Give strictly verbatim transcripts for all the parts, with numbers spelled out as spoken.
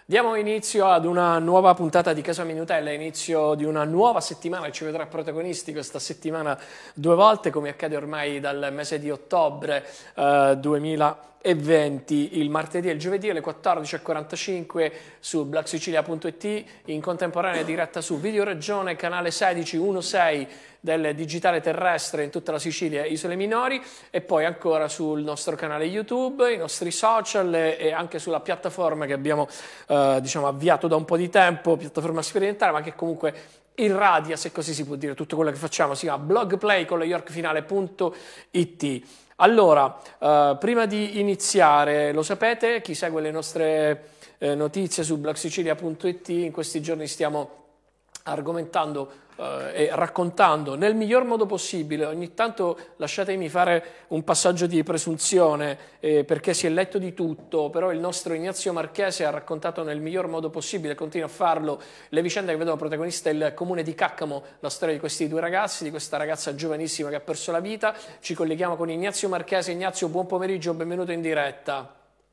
Diamo inizio ad una nuova puntata di Casa Minutella, inizio di una nuova settimana che ci vedrà protagonisti questa settimana due volte, come accade ormai dal mese di ottobre eh, duemilaventi, il martedì e il giovedì alle quattordici e quarantacinque su black sicilia punto it, in contemporanea diretta su Videoregione, canale sedici diciassei del digitale terrestre in tutta la Sicilia e isole minori, e poi ancora sul nostro canale YouTube, i nostri social e anche sulla piattaforma che abbiamo eh, diciamo avviato da un po' di tempo, piattaforma sperimentale, ma che comunque irradia, se così si può dire, tutto quello che facciamo. Si chiama blogplay con lo yorkfinale punto it. Allora, eh, prima di iniziare, lo sapete, chi segue le nostre eh, notizie su black sicilia punto it, in questi giorni stiamo argomentando eh, e raccontando nel miglior modo possibile. Ogni tanto lasciatemi fare un passaggio di presunzione eh, perché si è letto di tutto, però il nostro Ignazio Marchese ha raccontato nel miglior modo possibile, continua a farlo, le vicende che vedono protagonista il comune di Caccamo, la storia di questi due ragazzi, di questa ragazza giovanissima che ha perso la vita. Ci colleghiamo con Ignazio Marchese. Ignazio, buon pomeriggio, benvenuto in diretta.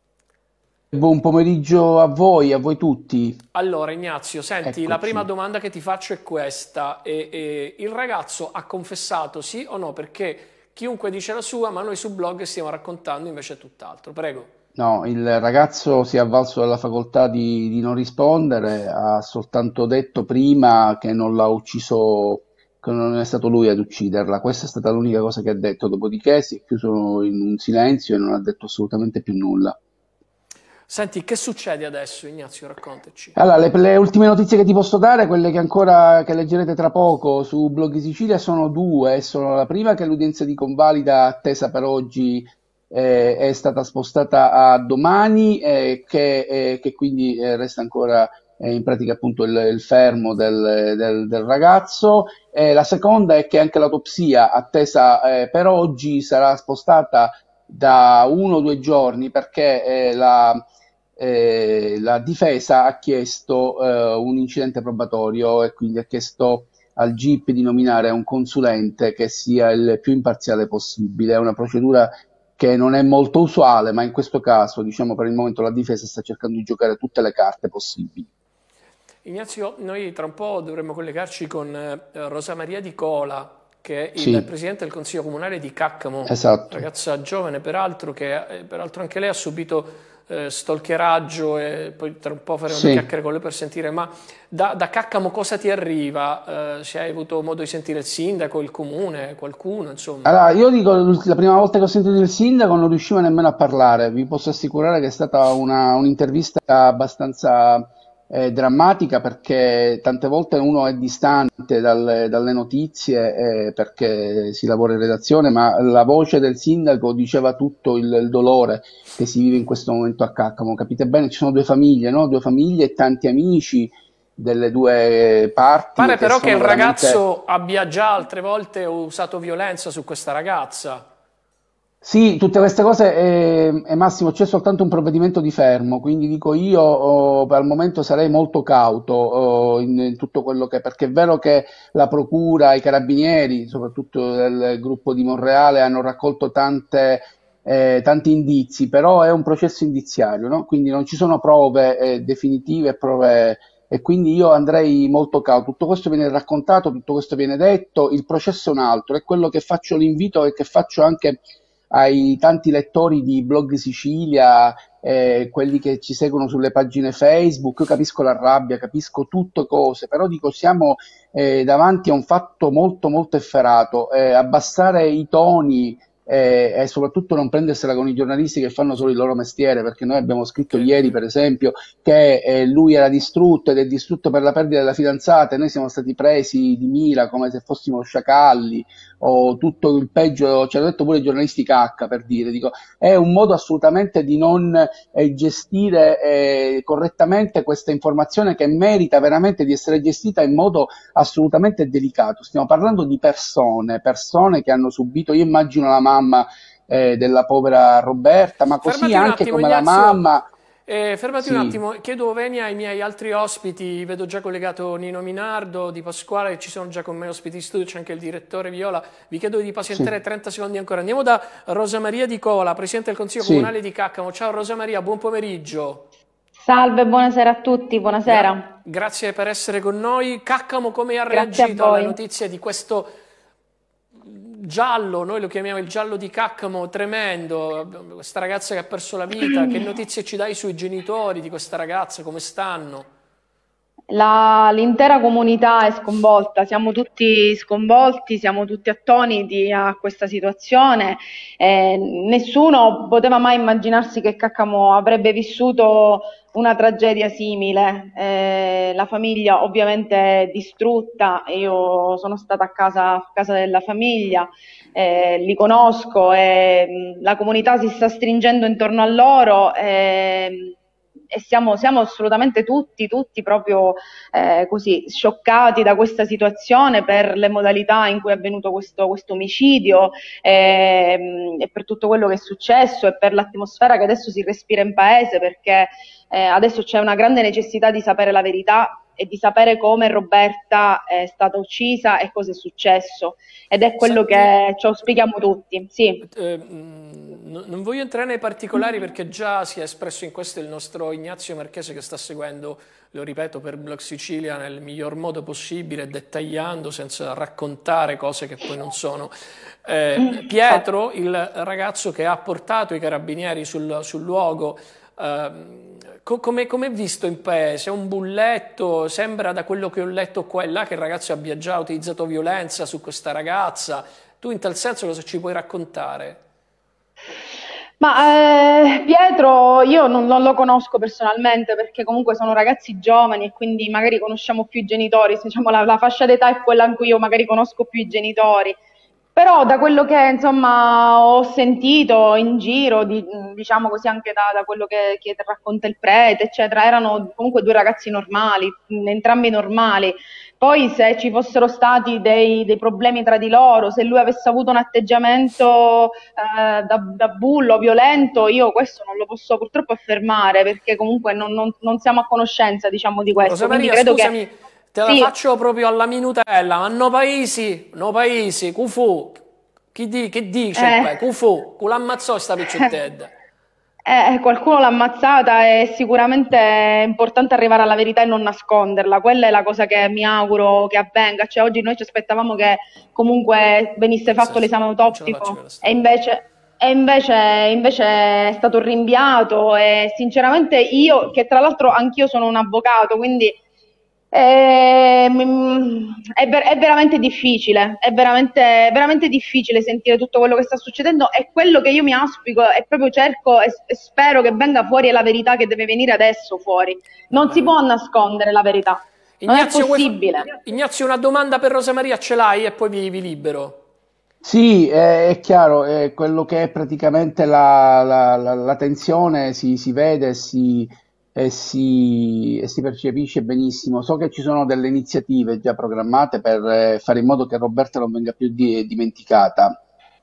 Buon pomeriggio a voi, a voi tutti. Allora Ignazio, senti, la prima Eccoci. domanda che ti faccio è questa. E, e, il ragazzo ha confessato sì o no? Perché chiunque dice la sua, ma noi su blog stiamo raccontando invece tutt'altro. Prego. No, il ragazzo si è avvalso della facoltà di, di non rispondere, ha soltanto detto prima che non l'ha ucciso, che non è stato lui ad ucciderla. Questa è stata l'unica cosa che ha detto, dopodiché si è chiuso in un silenzio e non ha detto assolutamente più nulla. Senti, che succede adesso, Ignazio? Raccontaci. Allora, le, le ultime notizie che ti posso dare, quelle che ancora che leggerete tra poco su Blog Sicilia, sono due. Sono la prima, che l'udienza di convalida attesa per oggi eh, è stata spostata a domani, e che, eh, che quindi eh, resta ancora eh, in pratica appunto il, il fermo del, del- del ragazzo. E la seconda è che anche l'autopsia attesa eh, per oggi sarà spostata da uno o due giorni, perché eh, la eh, la difesa ha chiesto eh, un incidente probatorio e quindi ha chiesto al G I P di nominare un consulente che sia il più imparziale possibile. È una procedura che non è molto usuale, ma in questo caso, diciamo, per il momento la difesa sta cercando di giocare tutte le carte possibili. Ignazio, noi tra un po' dovremmo collegarci con eh, Rosa Maria Di Cola, che è il Sì, presidente del Consiglio Comunale di Caccamo, esatto. ragazza giovane peraltro, che eh, peraltro anche lei ha subito eh, stalkeraggio, e poi tra un po' faremo due Sì. chiacchiere con lei per sentire. Ma da, da Caccamo cosa ti arriva? Eh, se hai avuto modo di sentire il sindaco, il comune, qualcuno, insomma. Allora, io dico, la prima volta che ho sentito il sindaco non riuscivo nemmeno a parlare. Vi posso assicurare che è stata una- un'intervista abbastanza eh, drammatica, perché tante volte uno è distante dalle, dalle notizie eh, perché si lavora in redazione, ma la voce del sindaco diceva tutto il, il dolore che si vive in questo momento a Caccamo. Capite bene, ci sono due famiglie, no? Due famiglie e tanti amici delle due parti Pare che però che il sono veramente. ragazzo abbia già altre volte usato violenza su questa ragazza. Sì, tutte queste cose, eh, e Massimo, c'è soltanto un provvedimento di fermo, quindi dico io, oh, al momento sarei molto cauto, oh, in, in tutto quello che, perché è vero che la procura, i carabinieri, soprattutto del gruppo di Monreale, hanno raccolto tante, eh, tanti indizi, però è un processo indiziario, no? Quindi non ci sono prove, eh, definitive, prove, e quindi io andrei molto cauto. Tutto questo viene raccontato, tutto questo viene detto, il processo è un altro, è quello che faccio l'invito e che faccio anche ai tanti lettori di Blog Sicilia, eh, quelli che ci seguono sulle pagine Facebook. Io capisco la rabbia, capisco tutte cose, però dico siamo eh, davanti a un fatto molto molto efferato. Eh, abbassare i toni eh, e soprattutto non prendersela con i giornalisti che fanno solo il loro mestiere, perché noi abbiamo scritto Che, ieri, per esempio, che eh, lui era distrutto ed è distrutto per la perdita della fidanzata, e noi siamo stati presi di mira come se fossimo sciacalli o tutto il peggio. Ci hanno detto pure i giornalisti cacca, per dire. Dico, è un modo assolutamente di non eh, gestire eh, correttamente questa informazione, che merita veramente di essere gestita in modo assolutamente delicato. Stiamo parlando di persone, persone che hanno subito, io immagino la mamma eh, della povera Roberta, ma così Fermati un anche attimo, come la Ignazio. mamma. Eh, fermati un Sì, attimo, chiedo venia ai miei altri ospiti, vedo già collegato Nino Minardo, Di Pasquale, ci sono già con me ospiti in studio, c'è anche il direttore Viola. Vi chiedo di pazientare sì, trenta secondi ancora. Andiamo da Rosa Maria Di Cola, Presidente del Consiglio sì. Comunale di Caccamo. Ciao Rosa Maria, buon pomeriggio. Salve, buonasera a tutti, Gra- buonasera. grazie per essere con noi. Caccamo, come ha Grazie a reagito alla voi. notizia di questo giallo? Noi lo chiamiamo il giallo di Caccamo, tremendo, questa ragazza che ha perso la vita. Che notizie ci dai sui genitori di questa ragazza? Come stanno? La- L'intera comunità è sconvolta, siamo tutti sconvolti, siamo tutti attoniti a questa situazione. Eh, nessuno poteva mai immaginarsi che Caccamo avrebbe vissuto una tragedia simile. Eh, la famiglia ovviamente è distrutta, io sono stata a casa, a casa della famiglia, eh, li conosco e mh, la comunità si sta stringendo intorno a loro. E, e siamo, siamo assolutamente tutti, tutti proprio eh, così scioccati da questa situazione per le modalità in cui è avvenuto questo, questo omicidio ehm, e per tutto quello che è successo e per l'atmosfera che adesso si respira in paese, perché eh, adesso c'è una grande necessità di sapere la verità e di sapere come Roberta è stata uccisa e cosa è successo. Ed è quello Senti, che ci auspichiamo tutti. Sì. eh, mh, no- non voglio entrare nei particolari perché già si è espresso in questo il nostro Ignazio Marchese che sta seguendo, lo ripeto, per Blog Sicilia nel miglior modo possibile, dettagliando senza raccontare cose che poi non sono. Eh, Pietro, il ragazzo che ha portato i carabinieri sul, sul luogo, ehm, co- come come è visto in paese? È un bulletto? Sembra da quello che ho letto qua e là che il ragazzo abbia già utilizzato violenza su questa ragazza. Tu in tal senso cosa ci puoi raccontare? Ma eh, Pietro io non, non lo conosco personalmente perché comunque sono ragazzi giovani e quindi magari conosciamo più i genitori, se diciamo la, la fascia d'età è quella in cui io magari conosco più i genitori. Però da quello che insomma ho sentito in giro, di- diciamo così anche da, da quello che, che racconta il prete, eccetera, erano comunque due ragazzi normali, entrambi normali. Poi se ci fossero stati dei, dei problemi tra di loro, se lui avesse avuto un atteggiamento eh, da, da bullo, violento, io questo non lo posso purtroppo affermare perché comunque non, non- non siamo a conoscenza, diciamo, di Rosa questo. Quindi Maria, credo che scusami, te la sì, faccio proprio alla minutella, ma no paesi, no paesi, cufu, chi, di, che dice il eh, paese? Cufu, cu l'ammazzò sta picciotted. eh, qualcuno l'ha ammazzata e sicuramente è importante arrivare alla verità e non nasconderla. Quella è la cosa che mi auguro che avvenga. Cioè, oggi noi ci aspettavamo che comunque venisse fatto Pazzesco, l'esame non ce la faccio con autoptico la e storia. invece, e invece, invece è stato rinviato e sinceramente io, che tra l'altro anch'io sono un avvocato, quindi eh, mm, è, ver- è veramente difficile, è veramente, è veramente difficile sentire tutto quello che sta succedendo e quello che io mi auspico e proprio cerco e, e spero che venga fuori è la verità che deve venire adesso fuori. Va Non si bene. può nascondere la verità, non è Ignazio, vuoi fa- possibile. Ignazio, una domanda per Rosa Maria ce l'hai e poi vi, vi libero. Sì, è, è chiaro, è quello che è praticamente la, la- la- la tensione si, si vede e si, e si- e si percepisce benissimo. So che ci sono delle iniziative già programmate per eh, fare in modo che Roberta non venga più di- dimenticata.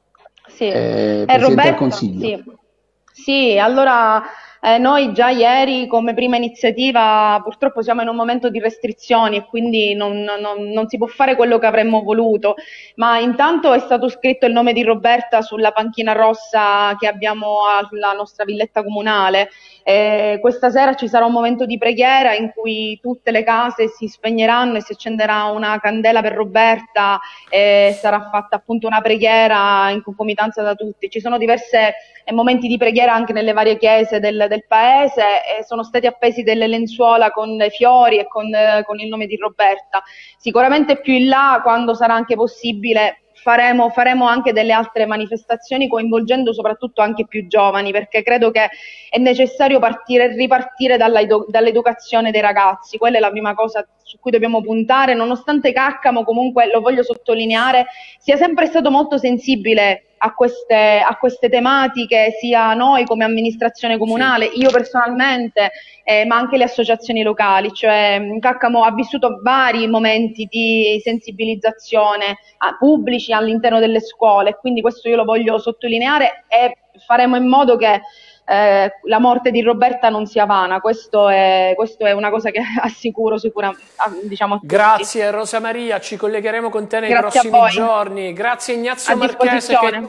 Sì, Eh, è Presidente del Roberta? Consiglio. Sì. Sì, allora eh, noi già ieri come prima iniziativa purtroppo siamo in un momento di restrizioni e quindi non, non- non si può fare quello che avremmo voluto, ma intanto è stato scritto il nome di Roberta sulla panchina rossa che abbiamo alla nostra villetta comunale. Eh, questa sera ci sarà un momento di preghiera in cui tutte le case si spegneranno e si accenderà una candela per Roberta e sarà fatta appunto una preghiera in concomitanza da tutti. Ci sono diverse eh, momenti di preghiera anche nelle varie chiese del, del paese e sono stati appesi delle lenzuola con fiori e con, eh, con il nome di Roberta. Sicuramente più in là, quando sarà anche possibile, faremo, faremo anche delle altre manifestazioni coinvolgendo soprattutto anche più giovani, perché credo che è necessario partire, ripartire dalla edu- dall'educazione dei ragazzi. Quella è la prima cosa su cui dobbiamo puntare, nonostante Caccamo, comunque lo voglio sottolineare, sia sempre stato molto sensibile a queste, a queste tematiche, sia noi come amministrazione Sì. comunale, io personalmente, eh, ma anche le associazioni locali. Cioè, mh, Caccamo ha vissuto vari momenti di sensibilizzazione a- pubblici all'interno delle scuole, quindi questo io lo voglio sottolineare e faremo in modo che eh, la morte di Roberta non sia vana. Questo è, questo è una cosa che assicuro sicura, a- diciamo a tutti. Grazie Rosa Maria, ci collegheremo con te nei Grazie a prossimi voi, giorni. Grazie a Ignazio Marchese che disposizione.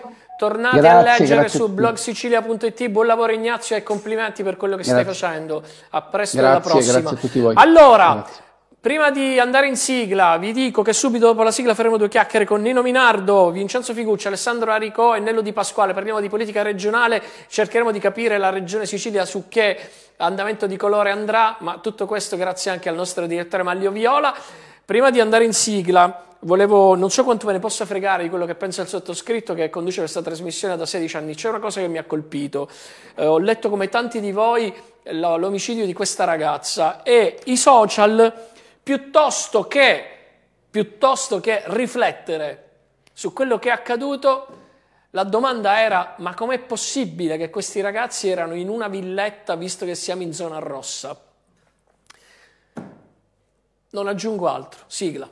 tornate Grazie, a leggere grazie a su tutti. blog sicilia punto it. Buon lavoro Ignazio e complimenti per quello che Grazie. stai facendo. A presto, Grazie, alla prossima. grazie a tutti voi. Allora, Grazie. prima di andare in sigla, vi dico che subito dopo la sigla faremo due chiacchiere con Nino Minardo, Vincenzo Figucci, Alessandro Aricò e Nello Di Pasquale. Parliamo di politica regionale, cercheremo di capire la regione Sicilia su che andamento di colore andrà, ma tutto questo grazie anche al nostro direttore Maglio Viola. Prima di andare in sigla, volevo, non so quanto ve ne possa fregare di quello che pensa il sottoscritto che conduce questa trasmissione da sedici anni. C'è una cosa che mi ha colpito. Eh, ho letto come tanti di voi l'omicidio di questa ragazza e i social, piuttosto che, piuttosto che riflettere su quello che è accaduto, la domanda era: ma com'è possibile che questi ragazzi erano in una villetta visto che siamo in zona rossa? Non aggiungo altro. Sigla.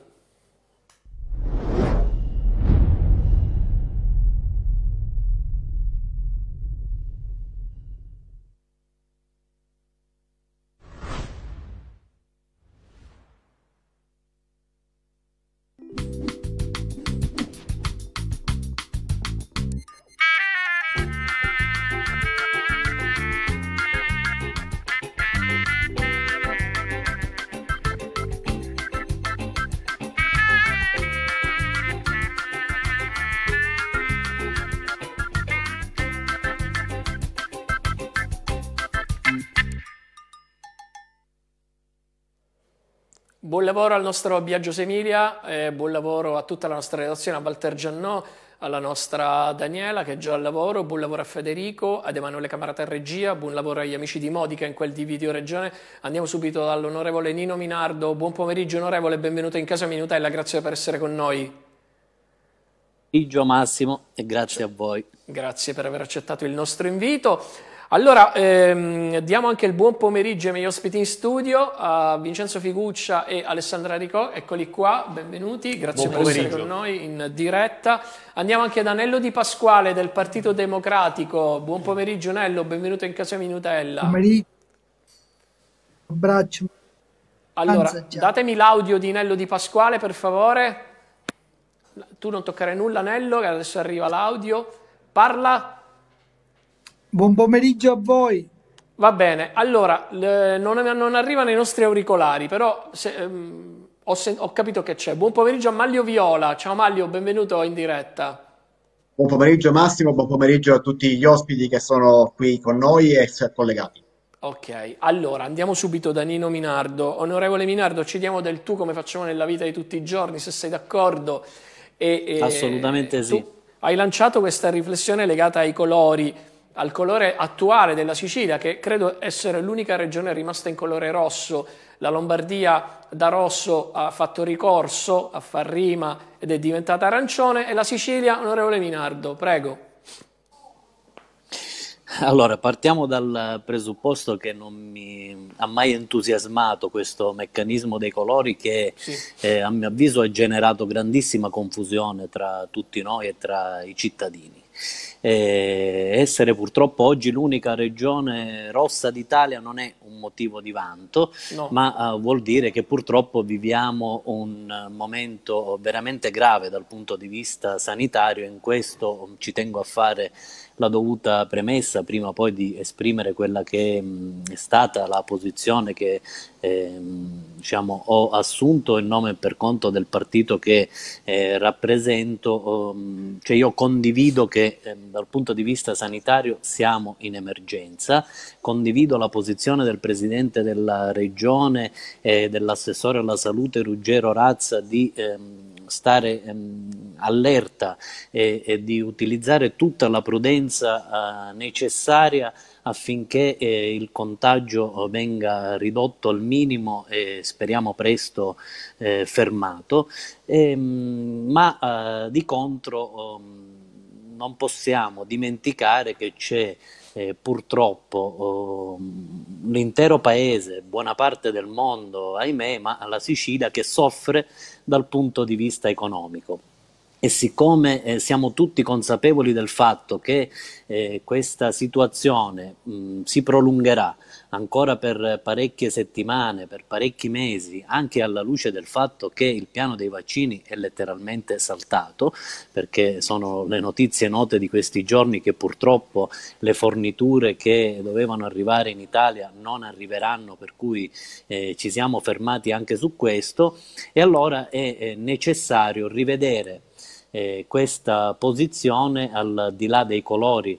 Buon lavoro al nostro Biagio Semilia, e buon lavoro a tutta la nostra redazione, a Walter Giannò, alla nostra Daniela che è già al lavoro, buon lavoro a Federico, ad Emanuele Camarata in regia, buon lavoro agli amici di Modica in quel di Video Regione. Andiamo subito dall'onorevole Nino Minardo. Buon pomeriggio onorevole, benvenuto in Casa Minutella, grazie per essere con noi. Pomeriggio Massimo e grazie a voi. Grazie per aver accettato il nostro invito. Allora, ehm, diamo anche il buon pomeriggio ai miei ospiti in studio, a Vincenzo Figuccia e Alessandra Aricò, eccoli qua, benvenuti, grazie Buon per essere pomeriggio. con noi in diretta. Andiamo anche da Nello Di Pasquale del Partito Democratico, buon pomeriggio Nello, benvenuto in Casa Minutella. Pomeriggio, abbraccio. Allora, Anzi, già. datemi l'audio di Nello Di Pasquale per favore, tu non toccare nulla Nello, che adesso arriva l'audio, parla. Buon pomeriggio a voi. Va bene, allora, le- non, non arrivano i nostri auricolari, però se, ehm, ho, sen- ho capito che c'è. Buon pomeriggio a Maglio Viola. Ciao Maglio, benvenuto in diretta. Buon pomeriggio Massimo, buon pomeriggio a tutti gli ospiti che sono qui con noi e collegati. Ok, allora andiamo subito da Nino Minardo. Onorevole Minardo, ci diamo del tu come facciamo nella vita di tutti i giorni, se sei d'accordo. E, e Assolutamente tu sì. hai lanciato questa riflessione legata ai colori, al colore attuale della Sicilia, che credo essere l'unica regione rimasta in colore rosso. La Lombardia da rosso ha fatto ricorso a far rima ed è diventata arancione, e la Sicilia, onorevole Minardo, prego. Allora, partiamo dal presupposto che non mi ha mai entusiasmato questo meccanismo dei colori che Sì. eh, a mio avviso ha generato grandissima confusione tra tutti noi e tra i cittadini. Eh, essere purtroppo oggi l'unica regione rossa d'Italia non è un motivo di vanto, No. ma eh, vuol dire che purtroppo viviamo un eh, momento veramente grave dal punto di vista sanitario. In questo mm, ci tengo a fare la dovuta premessa prima poi di esprimere quella che mh, è stata la posizione che ehm, diciamo, ho assunto in nome e per conto del partito che eh, rappresento. Um, cioè io condivido che ehm, dal punto di vista sanitario siamo in emergenza, condivido la posizione del Presidente della Regione e dell'assessore alla salute Ruggero Razza di ehm, stare ehm, allerta e, e di utilizzare tutta la prudenza eh, necessaria affinché eh, il contagio venga ridotto al minimo e speriamo presto eh, fermato. Ehm, ma eh, di contro ehm, non possiamo dimenticare che c'è eh, purtroppo ehm, l'intero paese, buona parte del mondo, ahimè, ma la Sicilia che soffre dal punto di vista economico. E siccome eh, siamo tutti consapevoli del fatto che eh, questa situazione mh, si prolungherà ancora per parecchie settimane, per parecchi mesi, anche alla luce del fatto che il piano dei vaccini è letteralmente saltato, perché sono le notizie note di questi giorni che purtroppo le forniture che dovevano arrivare in Italia non arriveranno, per cui eh, ci siamo fermati anche su questo, e allora è, è necessario rivedere Eh, questa posizione al di là dei colori,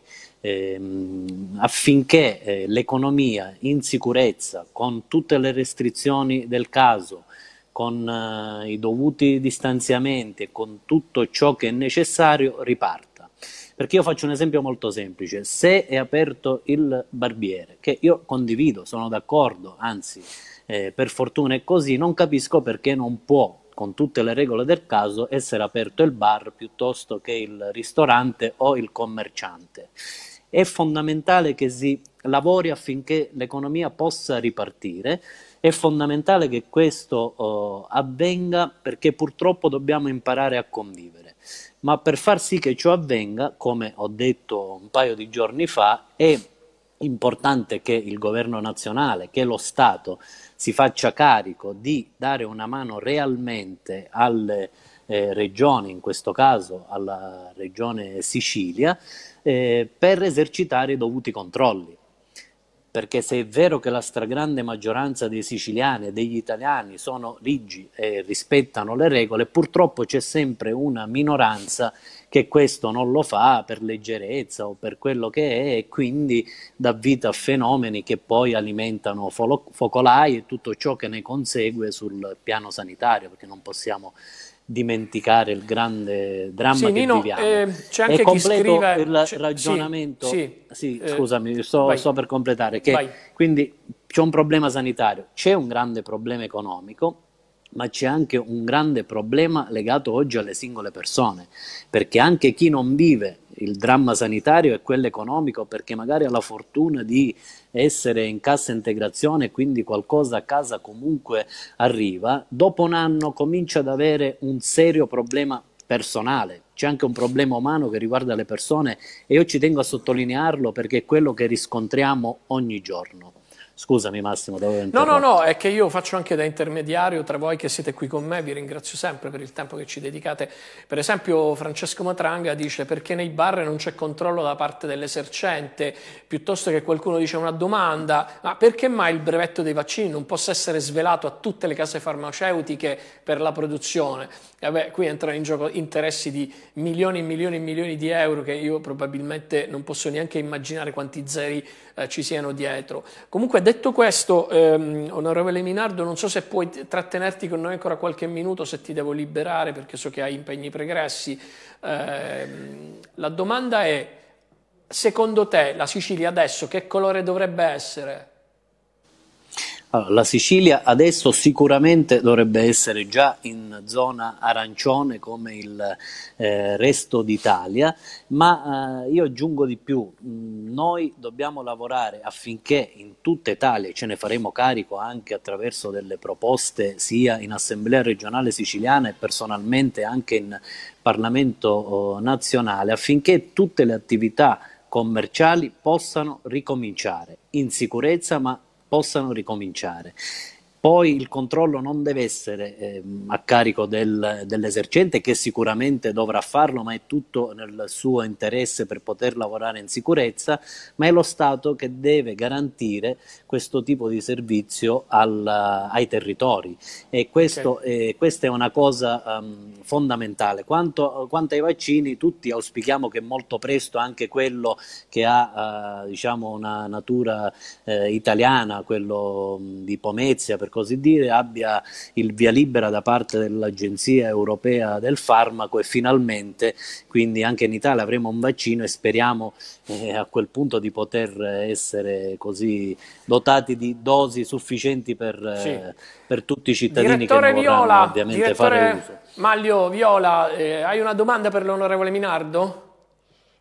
ehm, affinché eh, l'economia in sicurezza, con tutte le restrizioni del caso, con eh, i dovuti distanziamenti e con tutto ciò che è necessario, riparta. Perché io faccio un esempio molto semplice: se è aperto il barbiere, che io condivido, sono d'accordo, anzi eh, per fortuna è così, non capisco perché non può, con tutte le regole del caso, essere aperto il bar piuttosto che il ristorante o il commerciante. È fondamentale che si lavori affinché l'economia possa ripartire, è fondamentale che questo uh, avvenga, perché purtroppo dobbiamo imparare a convivere. Ma per far sì che ciò avvenga, come ho detto un paio di giorni fa, è importante che il governo nazionale, che lo Stato, si faccia carico di dare una mano realmente alle eh, regioni, in questo caso alla regione Sicilia, eh, per esercitare i dovuti controlli. Perché se è vero che la stragrande maggioranza dei siciliani e degli italiani sono ligi e rispettano le regole, purtroppo c'è sempre una minoranza che questo non lo fa per leggerezza o per quello che è, e quindi dà vita a fenomeni che poi alimentano focolai e tutto ciò che ne consegue sul piano sanitario, perché non possiamo dimenticare il grande dramma Sì, che Nino, viviamo. eh, c'è anche E chi completo scrive... il c'è- ragionamento. Sì, sì, Sì, eh, scusami, sto, vai, sto per completare, che vai. quindi c'è un problema sanitario, c'è un grande problema economico, ma c'è anche un grande problema legato oggi alle singole persone, perché anche chi non vive il dramma sanitario e quello economico, perché magari ha la fortuna di essere in cassa integrazione e quindi qualcosa a casa comunque arriva, dopo un anno comincia ad avere un serio problema personale. C'è anche un problema umano che riguarda le persone, e io ci tengo a sottolinearlo perché è quello che riscontriamo ogni giorno. Scusami Massimo, dovevo No, no, interrompere. no, è che io faccio anche da intermediario tra voi che siete qui con me, vi ringrazio sempre per il tempo che ci dedicate. Per esempio Francesco Matranga dice: perché nei bar non c'è controllo da parte dell'esercente, piuttosto che qualcuno dice una domanda, ma perché mai il brevetto dei vaccini non possa essere svelato a tutte le case farmaceutiche per la produzione? E vabbè, qui entrano in gioco interessi di milioni e milioni e milioni di euro che io probabilmente non posso neanche immaginare quanti zeri eh, ci siano dietro. Comunque, detto questo, ehm, onorevole Minardo, non so se puoi trattenerti con noi ancora qualche minuto, se ti devo liberare perché so che hai impegni pregressi. Ehm, la domanda è: secondo te la Sicilia adesso che colore dovrebbe essere? Allora, la Sicilia adesso sicuramente dovrebbe essere già in zona arancione come il eh, resto d'Italia, ma eh, io aggiungo di più: mh, noi dobbiamo lavorare affinché in tutta Italia, e ce ne faremo carico anche attraverso delle proposte sia in Assemblea regionale siciliana e personalmente anche in Parlamento oh, nazionale, affinché tutte le attività commerciali possano ricominciare in sicurezza, ma possano ricominciare. Poi il controllo non deve essere eh, a carico del, dell'esercente, che sicuramente dovrà farlo, ma è tutto nel suo interesse per poter lavorare in sicurezza, ma è lo Stato che deve garantire questo tipo di servizio al, ai territori, e questo, Okay. eh, questa è una cosa um, fondamentale. Quanto, quanto ai vaccini, tutti auspichiamo che molto presto anche quello che ha uh, diciamo una natura eh, italiana, quello mh, di Pomezia per così dire, abbia il via libera da parte dell'Agenzia Europea del Farmaco, e finalmente quindi anche in Italia avremo un vaccino, e speriamo eh, a quel punto di poter essere così dotati di dosi sufficienti per, Sì. eh, per tutti i cittadini Direttore che ne vorranno Viola, ovviamente fare uso. direttore Maglio Viola, eh, hai una domanda per l'onorevole Minardo?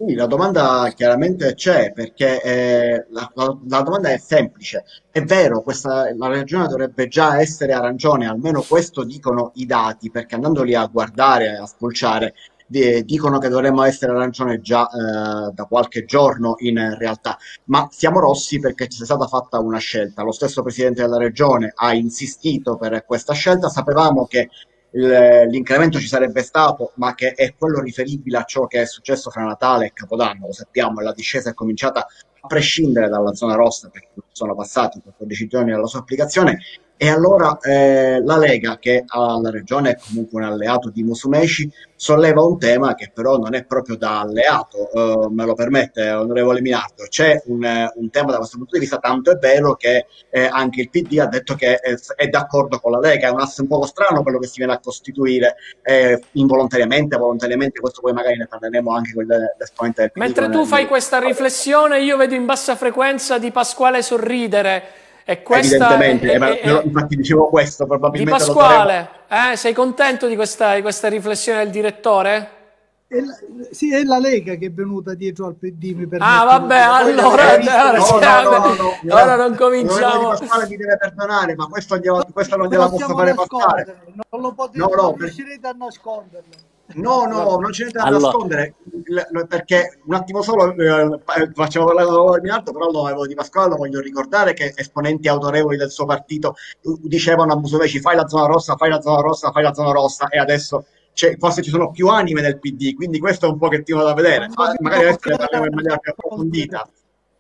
Sì, la domanda chiaramente c'è perché eh, la, la- la domanda è semplice. È vero, questa, la ragione dovrebbe già essere arancione, almeno questo dicono i dati, perché andandoli a guardare, a spulciare, di- dicono che dovremmo essere arancione già eh, da qualche giorno in realtà, ma siamo rossi perché ci è stata fatta una scelta. Lo stesso Presidente della Regione ha insistito per questa scelta, sapevamo che il- l'incremento ci sarebbe stato, ma che è quello riferibile a ciò che è successo fra Natale e Capodanno, lo sappiamo, e la discesa è cominciata a prescindere dalla zona rossa, perché sono passati quattordici giorni dalla sua applicazione, e allora eh, la Lega, che alla regione è comunque un alleato di Musumeci, solleva un tema che però non è proprio da alleato, eh, me lo permette, onorevole Minardo. C'è un, eh, un tema da questo punto di vista, tanto è vero che eh, anche il P D ha detto che è, è d'accordo con la Lega. È un asse un po' strano quello che si viene a costituire eh, involontariamente, volontariamente, questo poi magari ne parleremo anche con l'esponente del P D. Mentre Con tu fai il... questa riflessione, io vedo in bassa frequenza Di Pasquale sorridere e questa è, Evidentemente, è- eh, ma è- io è- infatti dicevo questo, Di probabilmente lo daremo. Pasquale, eh, sei contento di questa, di questa riflessione del direttore? È la, sì, è la Lega che è venuta dietro al P D, mi Ah, permetto di vabbè, dire. Poi le allora, legaliste allora, No, no, siamo- no, no, no, ora non l'onorevole Di cominciamo. Pasquale mi deve perdonare, ma questo, glielo- questo non non gliela posso possiamo fare passare. nascondere, non lo No, potete, no, non per- riuscirete a nasconderlo. no, no, non c'è niente da Allora, nascondere, il- lo- perché un attimo solo eh, pa- facciamo parlare l'onorevole Minato, però l'onorevole Di Pasquale lo voglio ricordare che esponenti autorevoli del suo partito eh, dicevano a Musumeci fai la zona rossa, fai la zona rossa, fai la zona rossa, e adesso c'è- forse ci sono più anime nel P D, quindi questo è un pochettino da vedere. Non Ah, vi magari adesso ne posso parliamo in maniera più nascondere. approfondita.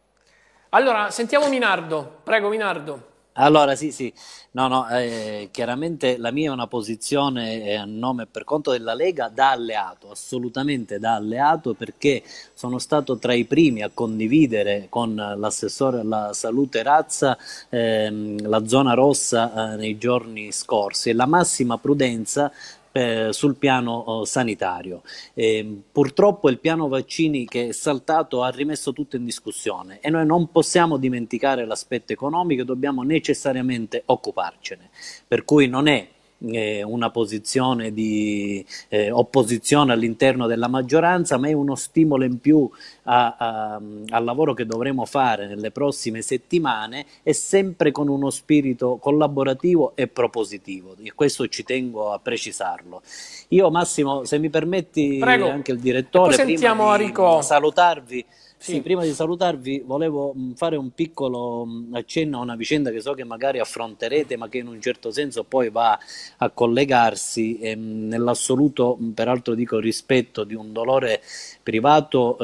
Allora, sentiamo Minardo. Prego, Minardo. allora sì, sì, no, no, eh, chiaramente la mia è una posizione eh, a nome e per conto della Lega da alleato, assolutamente da alleato, perché sono stato tra i primi a condividere con l'assessore alla salute Razza ehm, la zona rossa eh, nei giorni scorsi e la massima prudenza eh, sul piano oh, sanitario. Eh, purtroppo il piano vaccini che è saltato ha rimesso tutto in discussione e noi non possiamo dimenticare l'aspetto economico, dobbiamo necessariamente occuparcene, per cui non è eh, una posizione di eh, opposizione all'interno della maggioranza, ma è uno stimolo in più a, a, al lavoro che dovremo fare nelle prossime settimane e sempre con uno spirito collaborativo e propositivo, e questo ci tengo a precisarlo. Io Massimo, se mi permetti, Prego. anche il E direttore, poi prima sentiamo di Enrico. salutarvi, Sì. sì, prima di salutarvi volevo mh, fare un piccolo mh, accenno a una vicenda che so che magari affronterete, ma che in un certo senso poi va a collegarsi, ehm, nell'assoluto, mh, peraltro dico rispetto di un dolore privato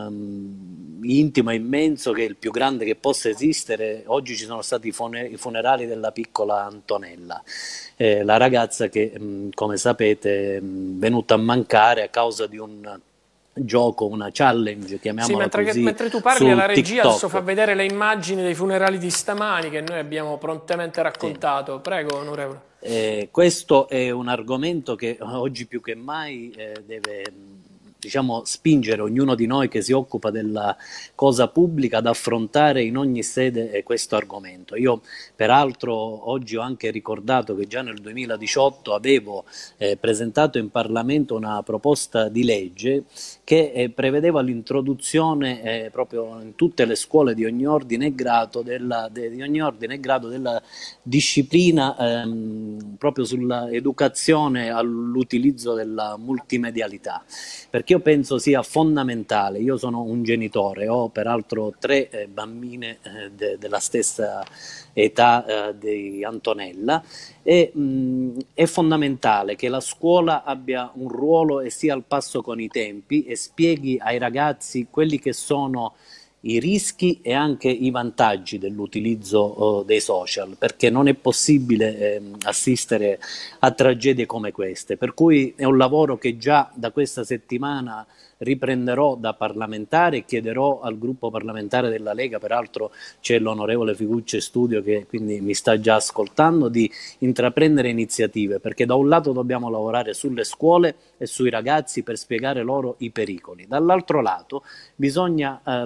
ehm, intimo e immenso, che è il più grande che possa esistere. Oggi ci sono stati i fune- i funerali della piccola Antonella, eh, la ragazza che, mh, come sapete, è venuta a mancare a causa di un gioco, una challenge, Sì, chiamiamola mentre, che- così, mentre tu parli su alla regia adesso fa TikTok. vedere le immagini dei funerali di stamani che noi abbiamo prontamente Sì. raccontato. Prego, onorevole. Eh, questo è un argomento che oggi più che mai eh, deve, mh, diciamo, spingere ognuno di noi che si occupa della cosa pubblica ad affrontare in ogni sede eh, questo argomento. Io peraltro oggi ho anche ricordato che già nel duemiladiciotto avevo eh, presentato in Parlamento una proposta di legge che eh, prevedeva l'introduzione eh, proprio in tutte le scuole di ogni ordine e grado della, de- di ogni ordine e grado della disciplina ehm, proprio sull'educazione all'utilizzo della multimedialità, perché io penso sia fondamentale. Io sono un genitore, ho peraltro tre eh, bambine eh, de- della stessa età eh, di Antonella, e mh, è fondamentale che la scuola abbia un ruolo e sia al passo con i tempi e spieghi ai ragazzi quelli che sono i rischi e anche i vantaggi dell'utilizzo eh, dei social, perché non è possibile eh, assistere a tragedie come queste. Per cui è un lavoro che già da questa settimana riprenderò da parlamentare e chiederò al gruppo parlamentare della Lega, peraltro c'è l'onorevole Figucci in studio che quindi mi sta già ascoltando, di intraprendere iniziative, perché da un lato dobbiamo lavorare sulle scuole e sui ragazzi per spiegare loro i pericoli, dall'altro lato bisogna eh, lavorare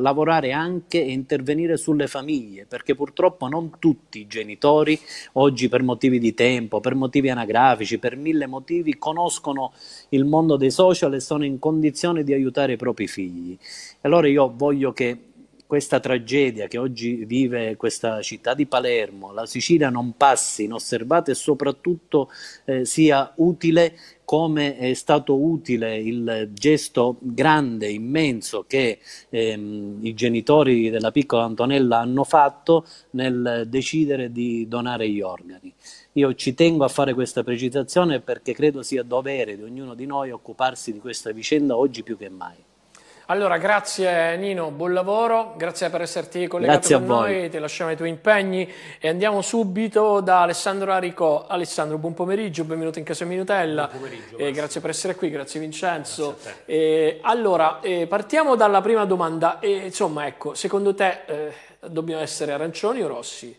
andare anche e intervenire sulle famiglie, perché purtroppo non tutti i genitori oggi, per motivi di tempo, per motivi anagrafici, per mille motivi, conoscono il mondo dei social e sono in condizione di aiutare i propri figli. Allora io voglio che questa tragedia che oggi vive questa città di Palermo, la Sicilia, non passi inosservata e soprattutto eh, sia utile come è stato utile il gesto grande, immenso che ehm, i genitori della piccola Antonella hanno fatto nel decidere di donare gli organi. Io ci tengo a fare questa precisazione perché credo sia dovere di ognuno di noi occuparsi di questa vicenda oggi più che mai. Allora, grazie Nino, buon lavoro, grazie per esserti collegato Grazie con a voi. noi, ti lasciamo i tuoi impegni e andiamo subito da Alessandro Aricò. Alessandro, buon pomeriggio, benvenuto in Casa Minutella. Buon pomeriggio, eh, grazie per essere qui, grazie Vincenzo. Grazie a te. Eh, allora, eh, partiamo dalla prima domanda. Eh, insomma, ecco, secondo te eh, dobbiamo essere arancioni o rossi?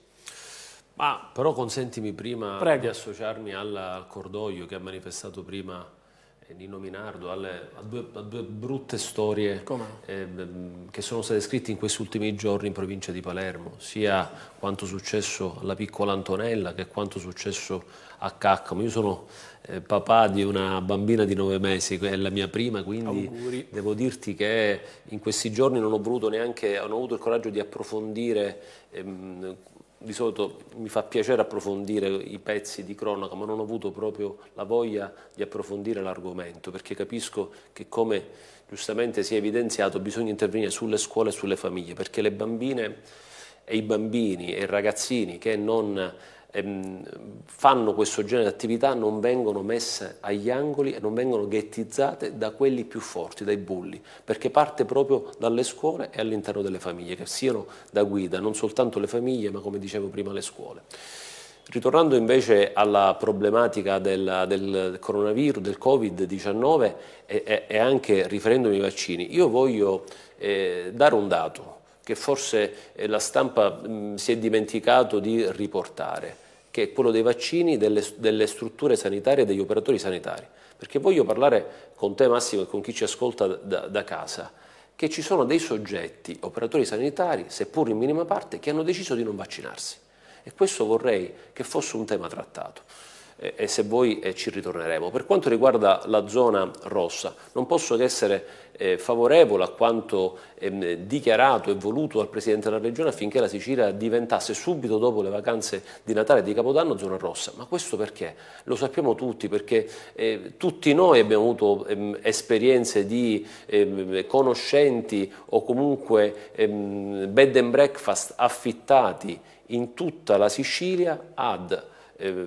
Ma però consentimi prima Prego. di associarmi al, al cordoglio che ha manifestato prima Nino Minardo, alle, a, due, a due brutte storie eh, che sono state scritte in questi ultimi giorni in provincia di Palermo, sia quanto successo alla piccola Antonella che quanto successo a Caccamo. Io sono eh, papà di una bambina di nove mesi, è la mia prima, quindi auguri. Devo dirti che in questi giorni non ho voluto neanche, non ho avuto il coraggio di approfondire. Ehm, Di solito mi fa piacere approfondire i pezzi di cronaca, ma non ho avuto proprio la voglia di approfondire l'argomento, perché capisco che, come giustamente si è evidenziato, bisogna intervenire sulle scuole e sulle famiglie, perché le bambine e i bambini e i ragazzini che non ehm, fanno questo genere di attività non vengono messe agli angoli e non vengono ghettizzate da quelli più forti, dai bulli, perché parte proprio dalle scuole e all'interno delle famiglie, che siano da guida, non soltanto le famiglie, ma come dicevo prima le scuole. Ritornando invece alla problematica del, del coronavirus, del Covid diciannove e, e, e anche riferendomi ai vaccini, io voglio eh, dare un dato che forse eh, la stampa mh, si è dimenticato di riportare, che è quello dei vaccini, delle, delle strutture sanitarie e degli operatori sanitari. Perché voglio parlare con te, Massimo, e con chi ci ascolta da, da casa, che ci sono dei soggetti, operatori sanitari, seppur in minima parte, che hanno deciso di non vaccinarsi. E questo vorrei che fosse un tema trattato. E, e se vuoi eh, ci ritorneremo. Per quanto riguarda la zona rossa, non posso che essere eh, favorevole a quanto ehm, dichiarato e voluto dal Presidente della Regione affinché la Sicilia diventasse subito dopo le vacanze di Natale e di Capodanno zona rossa. Ma questo perché? Lo sappiamo tutti, perché eh, tutti noi abbiamo avuto ehm, esperienze di ehm, conoscenti o comunque ehm, bed and breakfast affittati in tutta la Sicilia ad eh,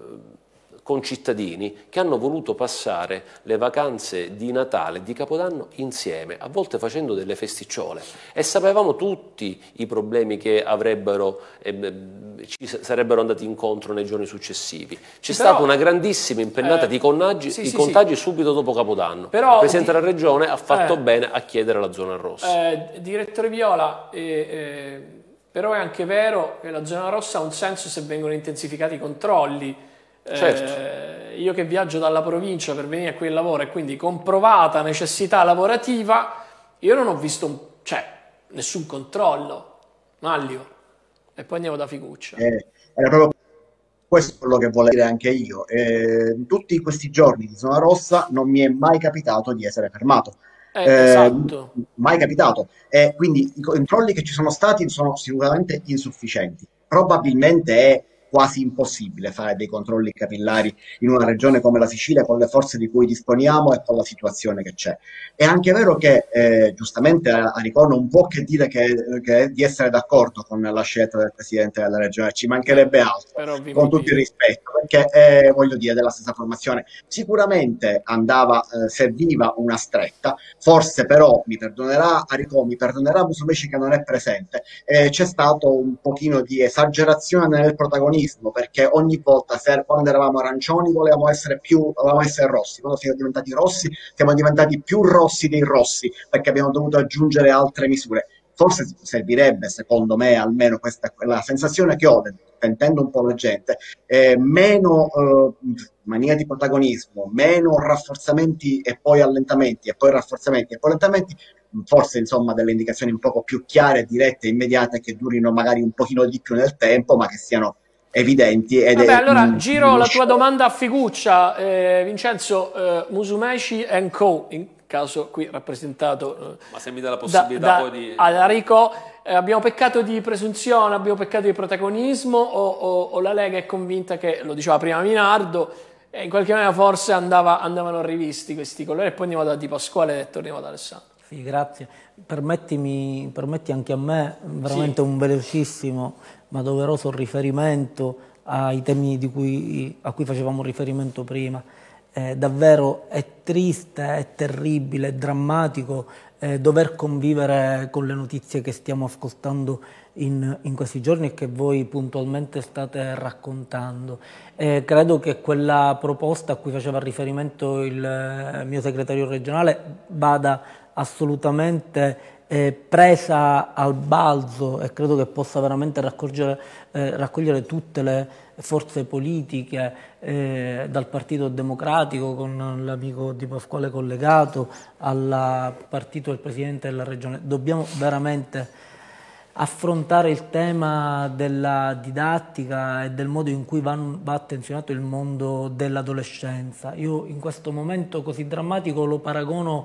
concittadini che hanno voluto passare le vacanze di Natale e di Capodanno insieme, a volte facendo delle festicciole, e sapevamo tutti i problemi che avrebbero, eh, ci sarebbero andati incontro nei giorni successivi. C'è Però, stata una grandissima impennata eh, di contagi, sì, di sì, contagi sì. subito dopo Capodanno. Però, il Presidente di, della Regione ha fatto eh, bene a chiedere la zona rossa. Eh, direttore Viola, eh, eh, però è anche vero che la zona rossa ha un senso se vengono intensificati i controlli. Certo. Eh, io che viaggio dalla provincia per venire a quel lavoro e quindi comprovata necessità lavorativa, io non ho visto un, cioè, nessun controllo. Maglio. E poi andiamo da Figuccia. Eh, era proprio questo quello che volevo dire anche io. Eh, in tutti questi giorni di zona rossa non mi è mai capitato di essere fermato. Eh, Eh, esatto. Mai capitato. E quindi i controlli che ci sono stati sono sicuramente insufficienti. Probabilmente è quasi impossibile fare dei controlli capillari in una regione come la Sicilia con le forze di cui disponiamo e con la situazione che c'è. È anche vero che, eh, giustamente, Aricò non può che dire che, che di essere d'accordo con la scelta del Presidente della Regione, ci mancherebbe altro, con tutto il rispetto, perché eh, voglio dire, della stessa formazione. Sicuramente andava, eh, serviva una stretta, forse però, mi perdonerà Aricò, mi perdonerà Musumeci che non è presente, eh, c'è stato un pochino di esagerazione nel protagonismo, perché ogni volta, se, quando eravamo arancioni, volevamo essere più, volevamo essere rossi, quando siamo diventati rossi, siamo diventati più rossi dei rossi, perché abbiamo dovuto aggiungere altre misure. Forse servirebbe, secondo me, almeno questa la sensazione che ho, sentendo un po' la gente, eh, meno eh, mania di protagonismo, meno rafforzamenti e poi allentamenti, e poi rafforzamenti e poi allentamenti, forse insomma delle indicazioni un poco più chiare, dirette, immediate, che durino magari un pochino di più nel tempo, ma che siano evidenti. Ed Vabbè, è, allora mh, giro la tua riuscire- domanda a Figuccia, eh, Vincenzo, eh, Musumeci and Co, in caso qui rappresentato eh, Ma se mi dà la da, possibilità da poi di... Alarico, eh, abbiamo peccato di presunzione, abbiamo peccato di protagonismo o, o- o la Lega è convinta che, lo diceva prima Minardo, e in qualche maniera forse andava- andavano rivisti questi colori, e poi andiamo da Di Pasquale e torniamo ad Alessandro. Sì, grazie. Permettimi, permetti anche a me veramente Sì. un velocissimo ma doveroso riferimento ai temi di cui, a cui facevamo riferimento prima. Eh, davvero è triste, è terribile, è drammatico eh, dover convivere con le notizie che stiamo ascoltando in, in questi giorni e che voi puntualmente state raccontando. Eh, credo che quella proposta a cui faceva riferimento il eh, mio segretario regionale vada assolutamente eh, presa al balzo e credo che possa veramente raccogliere, eh, raccogliere tutte le forze politiche, eh, dal Partito Democratico con l'amico Di Pasquale collegato al partito del Presidente della Regione. Dobbiamo veramente affrontare il tema della didattica e del modo in cui va, va attenzionato il mondo dell'adolescenza. Io in questo momento così drammatico lo paragono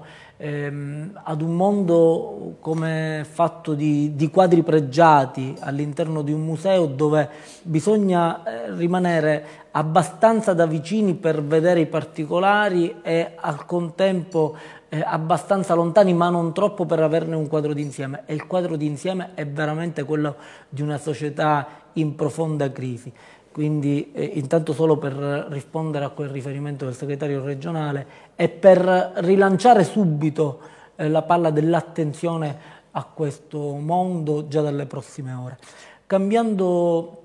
ehm, ad un mondo come fatto di, di quadri pregiati all'interno di un museo dove bisogna eh, rimanere abbastanza da vicini per vedere i particolari e al contempo eh, abbastanza lontani ma non troppo per averne un quadro d'insieme, e il quadro d'insieme è veramente quello di una società in profonda crisi. Quindi eh, intanto solo per rispondere a quel riferimento del segretario regionale e per rilanciare subito eh, la palla dell'attenzione a questo mondo già dalle prossime ore. Cambiando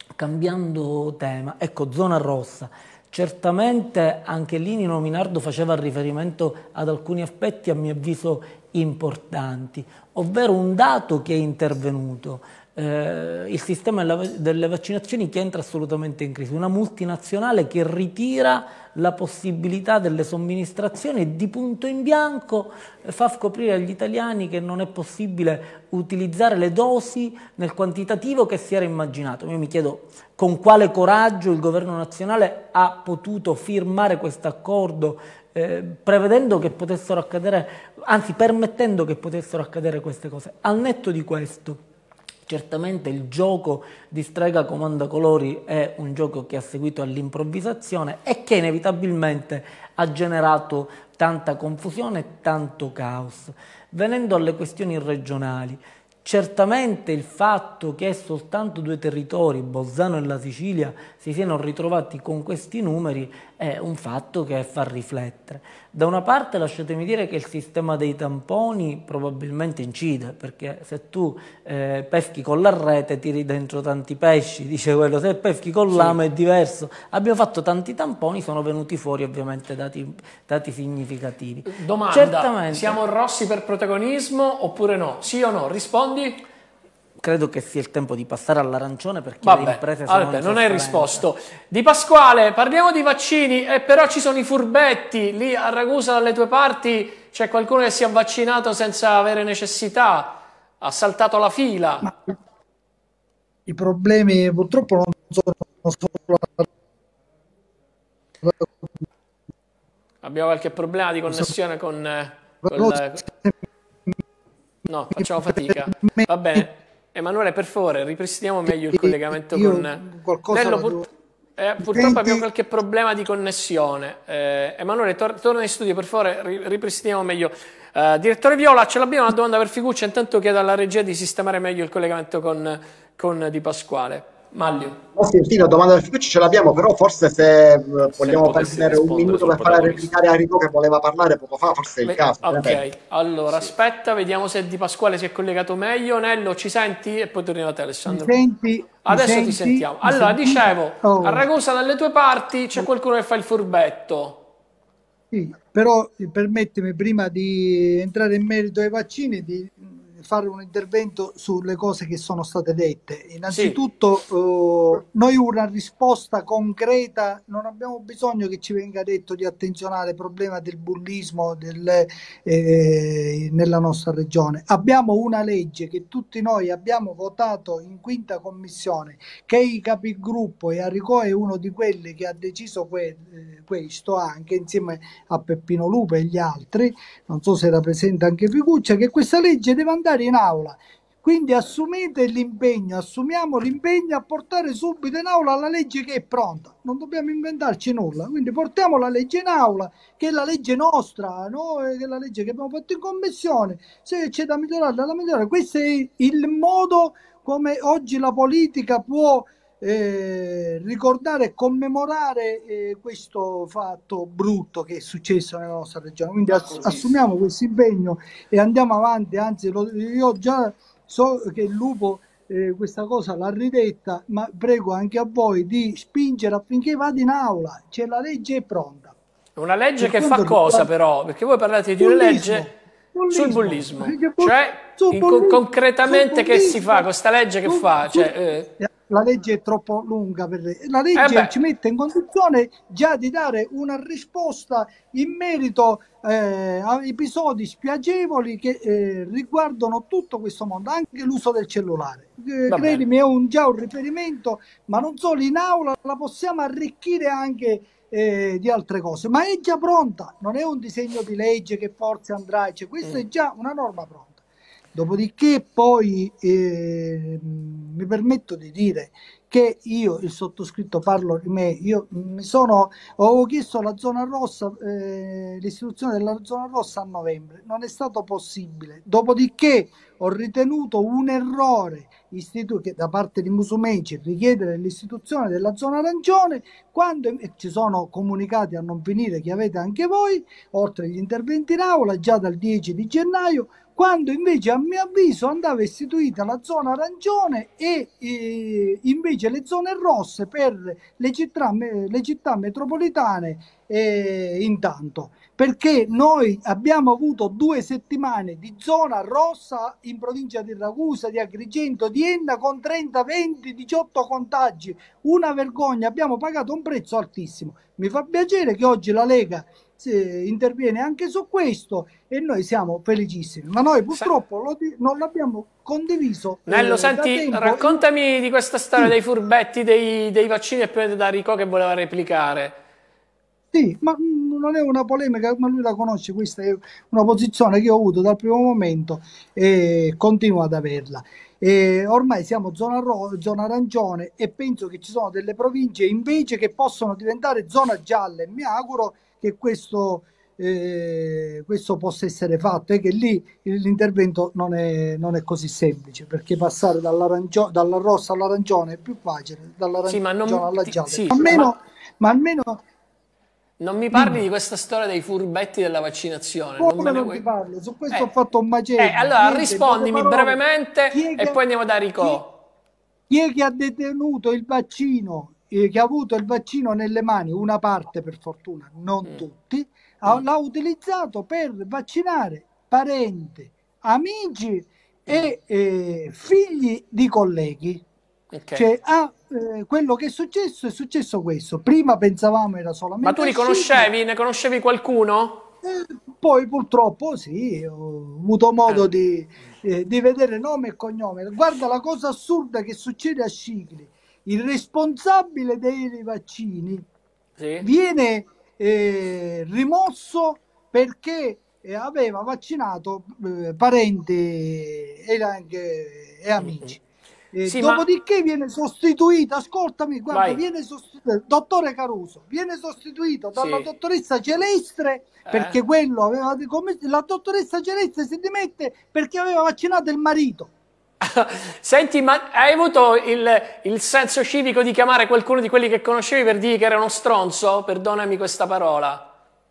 Cambiando tema, ecco, zona rossa. Certamente anche lì Nino Minardo faceva riferimento ad alcuni aspetti a mio avviso importanti, ovvero un dato che è intervenuto, eh, il sistema delle vaccinazioni che entra assolutamente in crisi, una multinazionale che ritira la possibilità delle somministrazioni e di punto in bianco fa scoprire agli italiani che non è possibile utilizzare le dosi nel quantitativo che si era immaginato. Io mi chiedo con quale coraggio il governo nazionale ha potuto firmare questo accordo eh, prevedendo che potessero accadere, anzi permettendo che potessero accadere queste cose. Al netto di questo, certamente il gioco di Strega Comanda Colori è un gioco che ha seguito all'improvvisazione e che inevitabilmente ha generato tanta confusione e tanto caos. Venendo alle questioni regionali, certamente il fatto che soltanto due territori, Bolzano e la Sicilia, si siano ritrovati con questi numeri è un fatto che fa riflettere. Da una parte lasciatemi dire che il sistema dei tamponi probabilmente incide, perché se tu eh, peschi con la rete tiri dentro tanti pesci, dice quello, se peschi con l'amo è diverso. Abbiamo fatto tanti tamponi, sono venuti fuori ovviamente dati, dati significativi. Domanda, Certamente, siamo rossi per protagonismo oppure no? Sì o no? Rispondi? credo che sia il tempo di passare all'arancione perché Vabbè, le imprese sono vabbè, in non hai sofferenza. risposto. Di Pasquale, parliamo di vaccini, e però ci sono i furbetti. Lì a Ragusa, dalle tue parti, c'è qualcuno che si è vaccinato senza avere necessità, ha saltato la fila. Ma i problemi purtroppo non sono solo... Abbiamo qualche problema di connessione con... eh, col- No, facciamo fatica. Va bene. Emanuele, per favore, ripristiniamo meglio il collegamento Io con... qualcosa Nello, la pur- devo- eh, purtroppo abbiamo qualche problema di connessione. Eh, Emanuele, tor- torna in studio, per favore, ri- ripristiniamo meglio. Eh, direttore Viola, ce l'abbiamo una domanda per Figuccia, intanto chiedo alla regia di sistemare meglio il collegamento con, con Di Pasquale. Maglio. Oh, sì, sì, la domanda del Twitch ce l'abbiamo, però forse se eh, vogliamo potessi prendere un rispondere minuto sul per fare protagonista. replicare a Enrico che voleva parlare poco fa, forse è il Beh, caso. che ne ok, pensi? allora aspetta, vediamo se Di Pasquale si è collegato meglio. Nello, ci senti? E poi torniamo a te, Mi Alessandro. senti? Mi Adesso senti? ti sentiamo. Mi Allora, senti? dicevo, Oh, a Ragusa dalle tue parti c'è qualcuno che fa il furbetto. sì, però permettimi prima di entrare in merito ai vaccini di fare un intervento sulle cose che sono state dette. Innanzitutto, sì. eh, noi una risposta concreta, non abbiamo bisogno che ci venga detto di attenzionare il problema del bullismo del, eh, nella nostra regione. Abbiamo una legge che tutti noi abbiamo votato in quinta commissione, che i capigruppo, e Arrigò è uno di quelli che ha deciso que, eh, questo, anche insieme a Peppino Lupe e gli altri, non so se era presente anche Figuccia, che questa legge deve andare in aula. Quindi assumete l'impegno, assumiamo l'impegno a portare subito in aula la legge che è pronta. Non dobbiamo inventarci nulla. Quindi portiamo la legge in aula, che è la legge nostra, no? Che è la legge che abbiamo fatto in commissione. Se c'è da migliorare, da migliorare. Questo è il modo come oggi la politica può Eh, ricordare e commemorare eh, questo fatto brutto che è successo nella nostra regione. Quindi ass- assumiamo questo impegno e andiamo avanti. Anzi, lo, io già so che il Lupo eh, questa cosa l'ha ridetta, ma prego anche a voi di spingere affinché vada in aula. C'è la legge è pronta. Una legge Per che fa quanto cosa riguarda- però? Perché voi parlate di una Bullismo. legge Bullismo. sul bullismo. Perché bu- Cioè, sul in- bullismo, concretamente sul che si bullismo, fa con questa legge che sul- fa? sul- Cioè, eh, La legge è troppo lunga per lei. La legge Eh beh. ci mette in condizione già di dare una risposta in merito eh, a episodi spiacevoli che eh, riguardano tutto questo mondo, anche l'uso del cellulare. Eh, Va credimi, è un, già un riferimento, ma non solo in aula, la possiamo arricchire anche eh, di altre cose. Ma è già pronta, non è un disegno di legge che forse andrà, cioè, questa Mm. è già una norma pronta. Dopodiché poi eh, mi permetto di dire che io, il sottoscritto, parlo di me, io mi sono, ho chiesto la zona rossa, eh, l'istituzione della zona rossa a novembre, non è stato possibile. Dopodiché ho ritenuto un errore istitu- che da parte di Musumeci richiedere l'istituzione della zona arancione, quando e ci sono comunicati a non finire che avete anche voi, oltre agli interventi in aula, già dal dieci di gennaio, quando invece a mio avviso andava istituita la zona arancione e eh, invece le zone rosse per le città, me- le città metropolitane eh, intanto, perché noi abbiamo avuto due settimane di zona rossa in provincia di Ragusa, di Agrigento, di Enna con trenta, venti, diciotto contagi, una vergogna, abbiamo pagato un prezzo altissimo. Mi fa piacere che oggi la Lega eh, interviene anche su questo e noi siamo felicissimi, ma noi purtroppo lo di- non l'abbiamo condiviso. eh, Nello, da senti, tempo. raccontami di questa storia Sì. dei furbetti dei, dei vaccini e poi da Rico che voleva replicare. Sì, ma mm, non è una polemica, ma lui la conosce, questa è una posizione che ho avuto dal primo momento e continuo ad averla. E ormai siamo zona, ro- zona arancione e penso che ci sono delle province invece che possono diventare zona gialla e mi auguro che questo, eh, questo possa essere fatto e che lì l'intervento non è, non è così semplice, perché passare dall'arancio- dalla rossa all'arancione è più facile, Sì, ma non, dall'arancione alla ti- gialla. sì, Almeno, ma ma almeno non mi parli dimmi. di questa storia dei furbetti della vaccinazione. Non Come me ne non vuoi... ti parlo? Su questo Eh, ho fatto un macello. eh, allora Niente, rispondimi in poche parole, brevemente chi è e che, poi andiamo da chi, Rico. chi è che ha detenuto il vaccino, eh, che ha avuto il vaccino nelle mani, una parte per fortuna, non Mm, tutti, ha- mm, l'ha utilizzato per vaccinare parenti, amici mm. e eh, figli di colleghi. Ok. Cioè, ah, eh, quello che è successo è successo questo. Prima pensavamo era Ma solamente tu li a Scicli. conoscevi? Ne conoscevi qualcuno? Eh, poi purtroppo sì, ho avuto modo Eh, di, eh, di vedere nome e cognome. Guarda la cosa assurda che succede a Scicli. Il responsabile dei vaccini sì? viene eh, rimosso perché eh, aveva vaccinato eh, parenti e, anche, e Mm, mm. amici. Eh, Sì, ma dopodiché viene sostituito, ascoltami, guarda, vai. viene sostituito, dottore Caruso, viene sostituito dalla Sì. dottoressa Celestre perché Eh? quello aveva, come- la dottoressa Celestre si dimette perché aveva vaccinato il marito. Senti, ma hai avuto il, il senso civico di chiamare qualcuno di quelli che conoscevi per dire che era uno stronzo? Perdonami questa parola.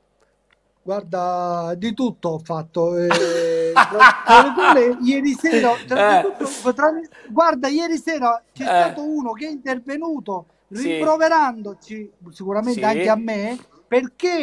Guarda, di tutto ho fatto. eh, tra, tra le quali ieri sera, tra Eh, tutto, tra- guarda, ieri sera c'è eh, stato uno che è intervenuto sì, rimproverandoci, sicuramente anche a sì, me, perché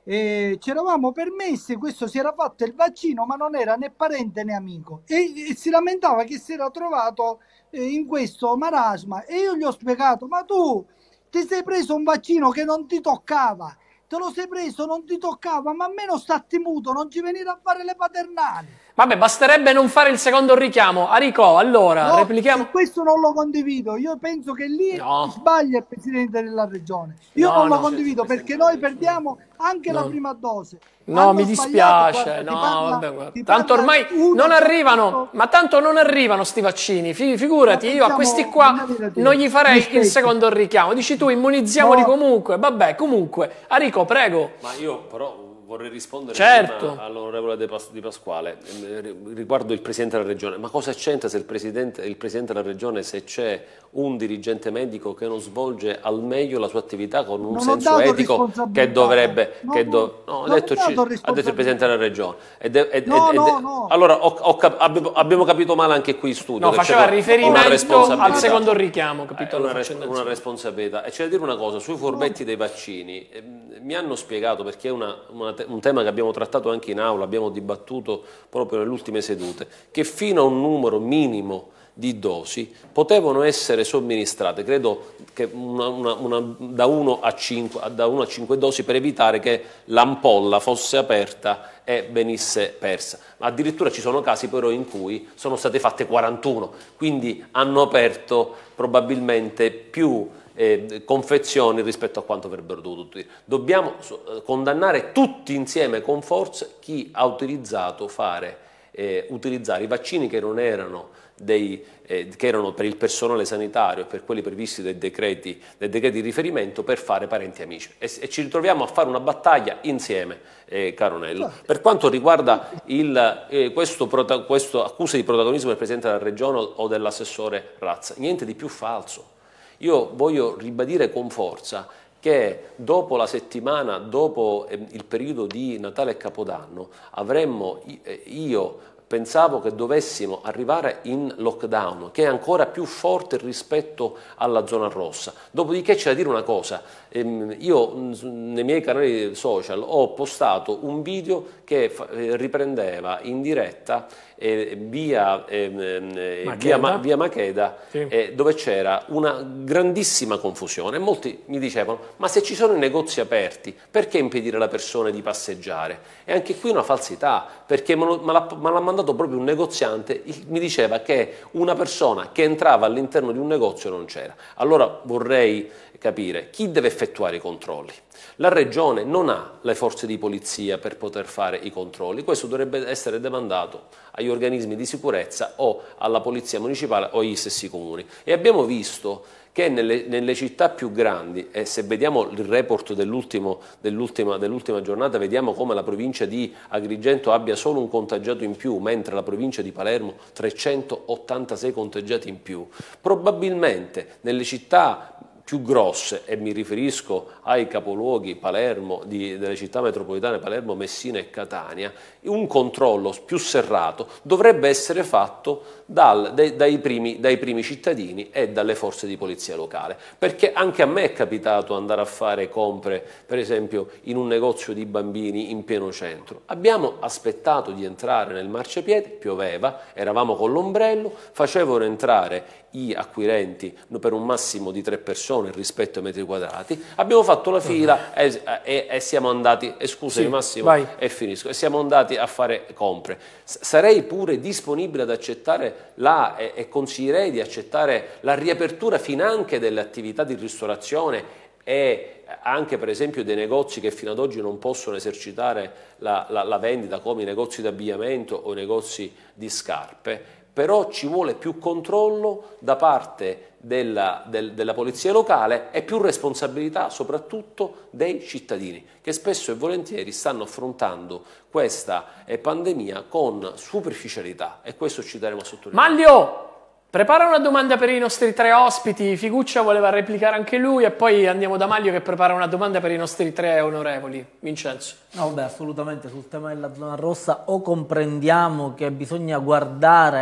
eh, ci eravamo permessi, questo si era fatto il vaccino ma non era né parente né amico e, e si lamentava che si era trovato eh, in questo marasma e io gli ho spiegato, ma tu ti sei preso un vaccino che non ti toccava, te lo sei preso, non ti toccava, ma almeno statti muto, non ci venire a fare le paternali. Vabbè, basterebbe non fare il secondo richiamo. Arico, allora, No, replichiamo. questo non lo condivido, io penso che lì no. sbaglia il Presidente della Regione. Io no, non lo no. condivido perché noi perdiamo anche no. la prima dose. No, Hanno mi dispiace, guarda, no, parla, vabbè, guarda. parla Tanto ormai non arrivano, ma tanto non arrivano sti vaccini, figurati, io a questi qua non gli farei il secondo richiamo, dici tu immunizziamoli no. comunque, vabbè, comunque, Arico, prego. Ma io però vorrei rispondere certo. all'onorevole Di Pasquale riguardo il Presidente della Regione. Ma cosa c'entra se il Presidente, il Presidente della Regione, se c'è un dirigente medico che non svolge al meglio la sua attività con un non senso etico che dovrebbe... No, che do, no, ha, detto, ha detto il Presidente della Regione. Ed, ed, no, ed, no, no. Allora ho, ho cap abbiamo, abbiamo capito male anche qui in studio. No, faceva riferimento al secondo richiamo, capito? È una, res una responsabilità. E c'è da dire una cosa, sui furbetti dei vaccini, eh, mi hanno spiegato, perché è una, una un tema che abbiamo trattato anche in aula, abbiamo dibattuto proprio nelle ultime sedute, che fino a un numero minimo di dosi potevano essere somministrate, credo che una, una, una, da uno a cinque dosi per evitare che l'ampolla fosse aperta e venisse persa. Ma addirittura ci sono casi però in cui sono state fatte quarantuno, quindi hanno aperto probabilmente più Eh, confezioni rispetto a quanto avrebbero dovuto dire. Dobbiamo eh, condannare tutti insieme con forza chi ha utilizzato fare, eh, utilizzare i vaccini che non erano, dei, eh, che erano per il personale sanitario e per quelli previsti dai decreti, dai decreti di riferimento per fare parenti e amici. E, e ci ritroviamo a fare una battaglia insieme, eh, caro Nello. Per quanto riguarda il, eh, questo, questo accusa di protagonismo del Presidente della Regione o dell'assessore Razza, niente di più falso. Io voglio ribadire con forza che dopo la settimana, dopo eh, il periodo di Natale e Capodanno, avremmo, eh, io pensavo che dovessimo arrivare in lockdown, che è ancora più forte rispetto alla zona rossa. Dopodiché c'è da dire una cosa, ehm, io nei miei canali social ho postato un video che eh, riprendeva in diretta eh, via, eh, Macheda, via, Ma, via Macheda sì. eh, dove c'era una grandissima confusione e molti mi dicevano ma se ci sono i negozi aperti perché impedire alle persone di passeggiare? E anche qui una falsità, perché me l'ha mandato proprio un negoziante, mi diceva che una persona che entrava all'interno di un negozio non c'era. Allora vorrei capire chi deve effettuare i controlli. La Regione non ha le forze di polizia per poter fare i controlli, questo dovrebbe essere demandato agli organismi di sicurezza o alla polizia municipale o agli stessi comuni. E abbiamo visto che nelle, nelle città più grandi, e se vediamo il report dell'ultima dell dell giornata, vediamo come la provincia di Agrigento abbia solo un contagiato in più, mentre la provincia di Palermo trecentottantasei contagiati in più. Probabilmente nelle città più grosse, e mi riferisco ai capoluoghi Palermo, di, delle città metropolitane Palermo, Messina e Catania, un controllo più serrato dovrebbe essere fatto dal, dai, dai, primi, dai primi cittadini e dalle forze di polizia locale, perché anche a me è capitato andare a fare compere, per esempio in un negozio di bambini in pieno centro. Abbiamo aspettato di entrare nel marciapiede, pioveva, eravamo con l'ombrello, facevano entrare i acquirenti per un massimo di tre persone rispetto ai metri quadrati, abbiamo fatto la fila e, e, e siamo andati, e scusami sì, Massimo, vai. e finisco, e siamo andati a fare compre. S sarei pure disponibile ad accettare la, e, e consiglierei di accettare la riapertura finanche delle attività di ristorazione e anche per esempio dei negozi che fino ad oggi non possono esercitare la, la, la vendita, come i negozi di abbigliamento o i negozi di scarpe. Però ci vuole più controllo da parte della, del, della polizia locale e più responsabilità soprattutto dei cittadini, che spesso e volentieri stanno affrontando questa eh, pandemia con superficialità, e questo ci daremo a sottolineare. Maglio! Prepara una domanda per i nostri tre ospiti, Figuccia voleva replicare anche lui e poi andiamo da Maglio che prepara una domanda per i nostri tre onorevoli. Vincenzo. No, beh, assolutamente sul tema della zona rossa o comprendiamo che bisogna guardare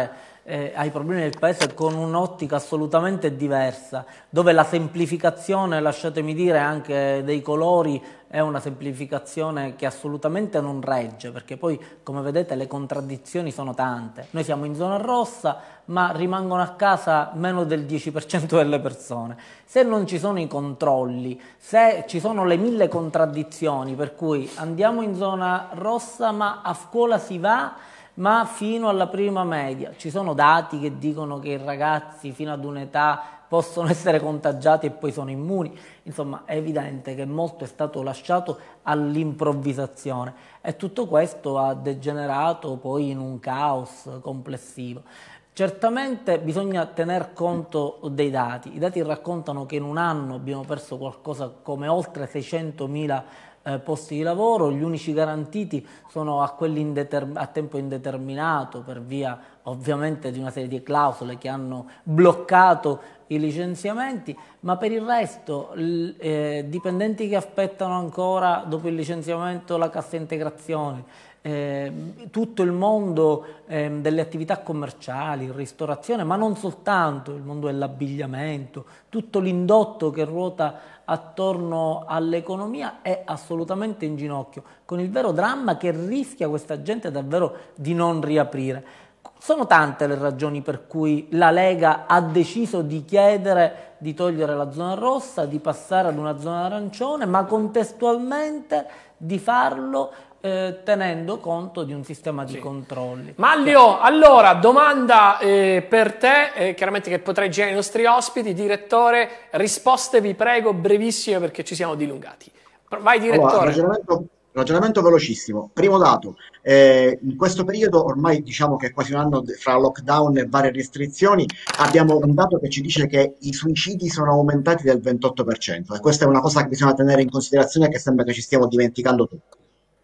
eh, ai problemi del Paese con un'ottica assolutamente diversa, dove la semplificazione, lasciatemi dire, anche dei colori è una semplificazione che assolutamente non regge, perché poi, come vedete, le contraddizioni sono tante. Noi siamo in zona rossa, ma rimangono a casa meno del dieci per cento delle persone. Se non ci sono i controlli, se ci sono le mille contraddizioni, per cui andiamo in zona rossa ma a scuola si va, ma fino alla prima media. Ci sono dati che dicono che i ragazzi fino ad un'età possono essere contagiati e poi sono immuni. Insomma, è evidente che molto è stato lasciato all'improvvisazione e tutto questo ha degenerato poi in un caos complessivo. Certamente bisogna tener conto dei dati. I dati raccontano che in un anno abbiamo perso qualcosa come oltre seicentomila Eh, posti di lavoro, gli unici garantiti sono a quelli a tempo indeterminato per via ovviamente di una serie di clausole che hanno bloccato i licenziamenti, ma per il resto eh, dipendenti che aspettano ancora dopo il licenziamento la cassa integrazione, eh, tutto il mondo eh, delle attività commerciali, ristorazione, ma non soltanto, il mondo dell'abbigliamento, tutto l'indotto che ruota attorno all'economia è assolutamente in ginocchio, con il vero dramma che rischia questa gente davvero di non riaprire. Sono tante le ragioni per cui la Lega ha deciso di chiedere di togliere la zona rossa, di passare ad una zona arancione, ma contestualmente di farlo eh, tenendo conto di un sistema di sì. controlli. Maglio, allora, domanda eh, per te, eh, chiaramente che potrai girare i nostri ospiti, direttore, risposte vi prego brevissime perché ci siamo dilungati. Vai direttore. Allora, ragionamento, ragionamento velocissimo. Primo dato, eh, in questo periodo, ormai diciamo che è quasi un anno fra lockdown e varie restrizioni, abbiamo un dato che ci dice che i suicidi sono aumentati del ventotto per cento e questa è una cosa che bisogna tenere in considerazione, che sembra che ci stiamo dimenticando tutti.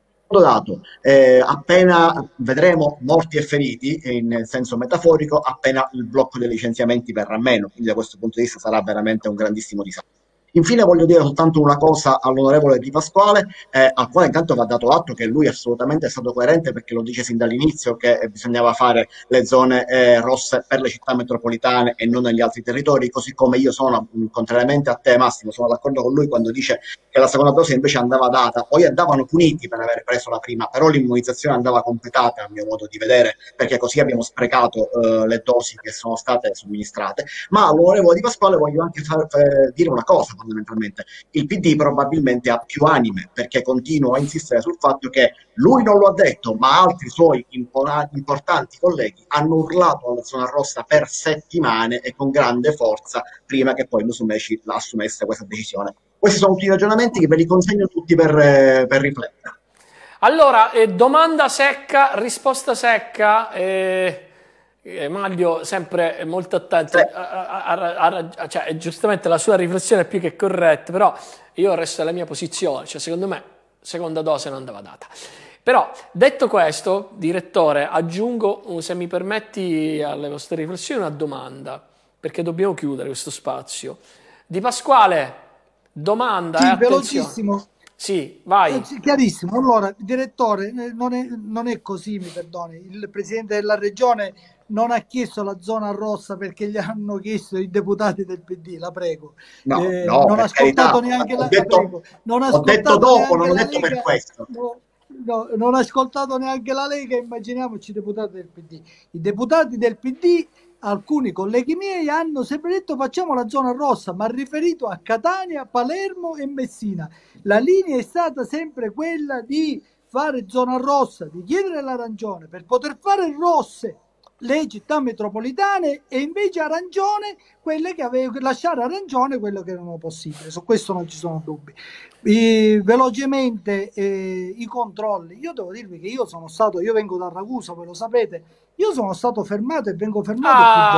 Dato, eh, appena vedremo morti e feriti in senso metaforico, appena il blocco dei licenziamenti verrà meno, quindi da questo punto di vista sarà veramente un grandissimo disastro. Infine voglio dire soltanto una cosa all'onorevole Di Pasquale, eh, al quale intanto va dato atto che lui assolutamente è stato coerente, perché lo dice sin dall'inizio che eh, bisognava fare le zone eh, rosse per le città metropolitane e non negli altri territori, così come io sono, mh, contrariamente a te Massimo, sono d'accordo con lui quando dice che la seconda dose invece andava data, poi andavano puniti per aver preso la prima, però l'immunizzazione andava completata a mio modo di vedere, perché così abbiamo sprecato eh, le dosi che sono state somministrate. Ma all'onorevole Di Pasquale voglio anche far, eh, dire una cosa. Fondamentalmente il P D probabilmente ha più anime, perché continua a insistere sul fatto che lui non lo ha detto, ma altri suoi importanti colleghi hanno urlato alla zona rossa per settimane e con grande forza prima che poi Musumeci assumesse questa decisione. Questi sono tutti i ragionamenti che ve li consegno tutti per, eh, per riflettere. Allora, eh, domanda secca, risposta secca. Eh... Eh, Maglio sempre molto attento, sì. a, a, a, a, cioè, giustamente la sua riflessione è più che corretta, però io resto alla mia posizione, cioè secondo me seconda dose non andava data. Però detto questo, direttore, aggiungo, se mi permetti alle vostre riflessioni, una domanda, perché dobbiamo chiudere questo spazio. Di Pasquale, domanda, sì, eh, velocissimo. Sì, vai. Eh, chiarissimo. Allora, direttore, non è, non è così, mi perdoni. Il presidente della regione non ha chiesto la zona rossa perché gli hanno chiesto i deputati del P D, la prego. No, eh, no, non ha ascoltato carità, neanche ho la, detto, la prego. Non ha ho detto dopo, non ho la detto Lega, per questo. No, no, non ha ascoltato neanche la Lega, immaginiamoci i deputati del P D. I deputati del P D, alcuni colleghi miei, hanno sempre detto facciamo la zona rossa, ma riferito a Catania, Palermo e Messina. La linea è stata sempre quella di fare zona rossa, di chiedere l'arancione per poter fare rosse le città metropolitane e invece arancione quelle che avevano, lasciare arancione quello che erano possibile. Su questo non ci sono dubbi. E, velocemente eh, i controlli, io devo dirvi che io sono stato, io vengo da Ragusa, voi lo sapete, io sono stato fermato e vengo fermato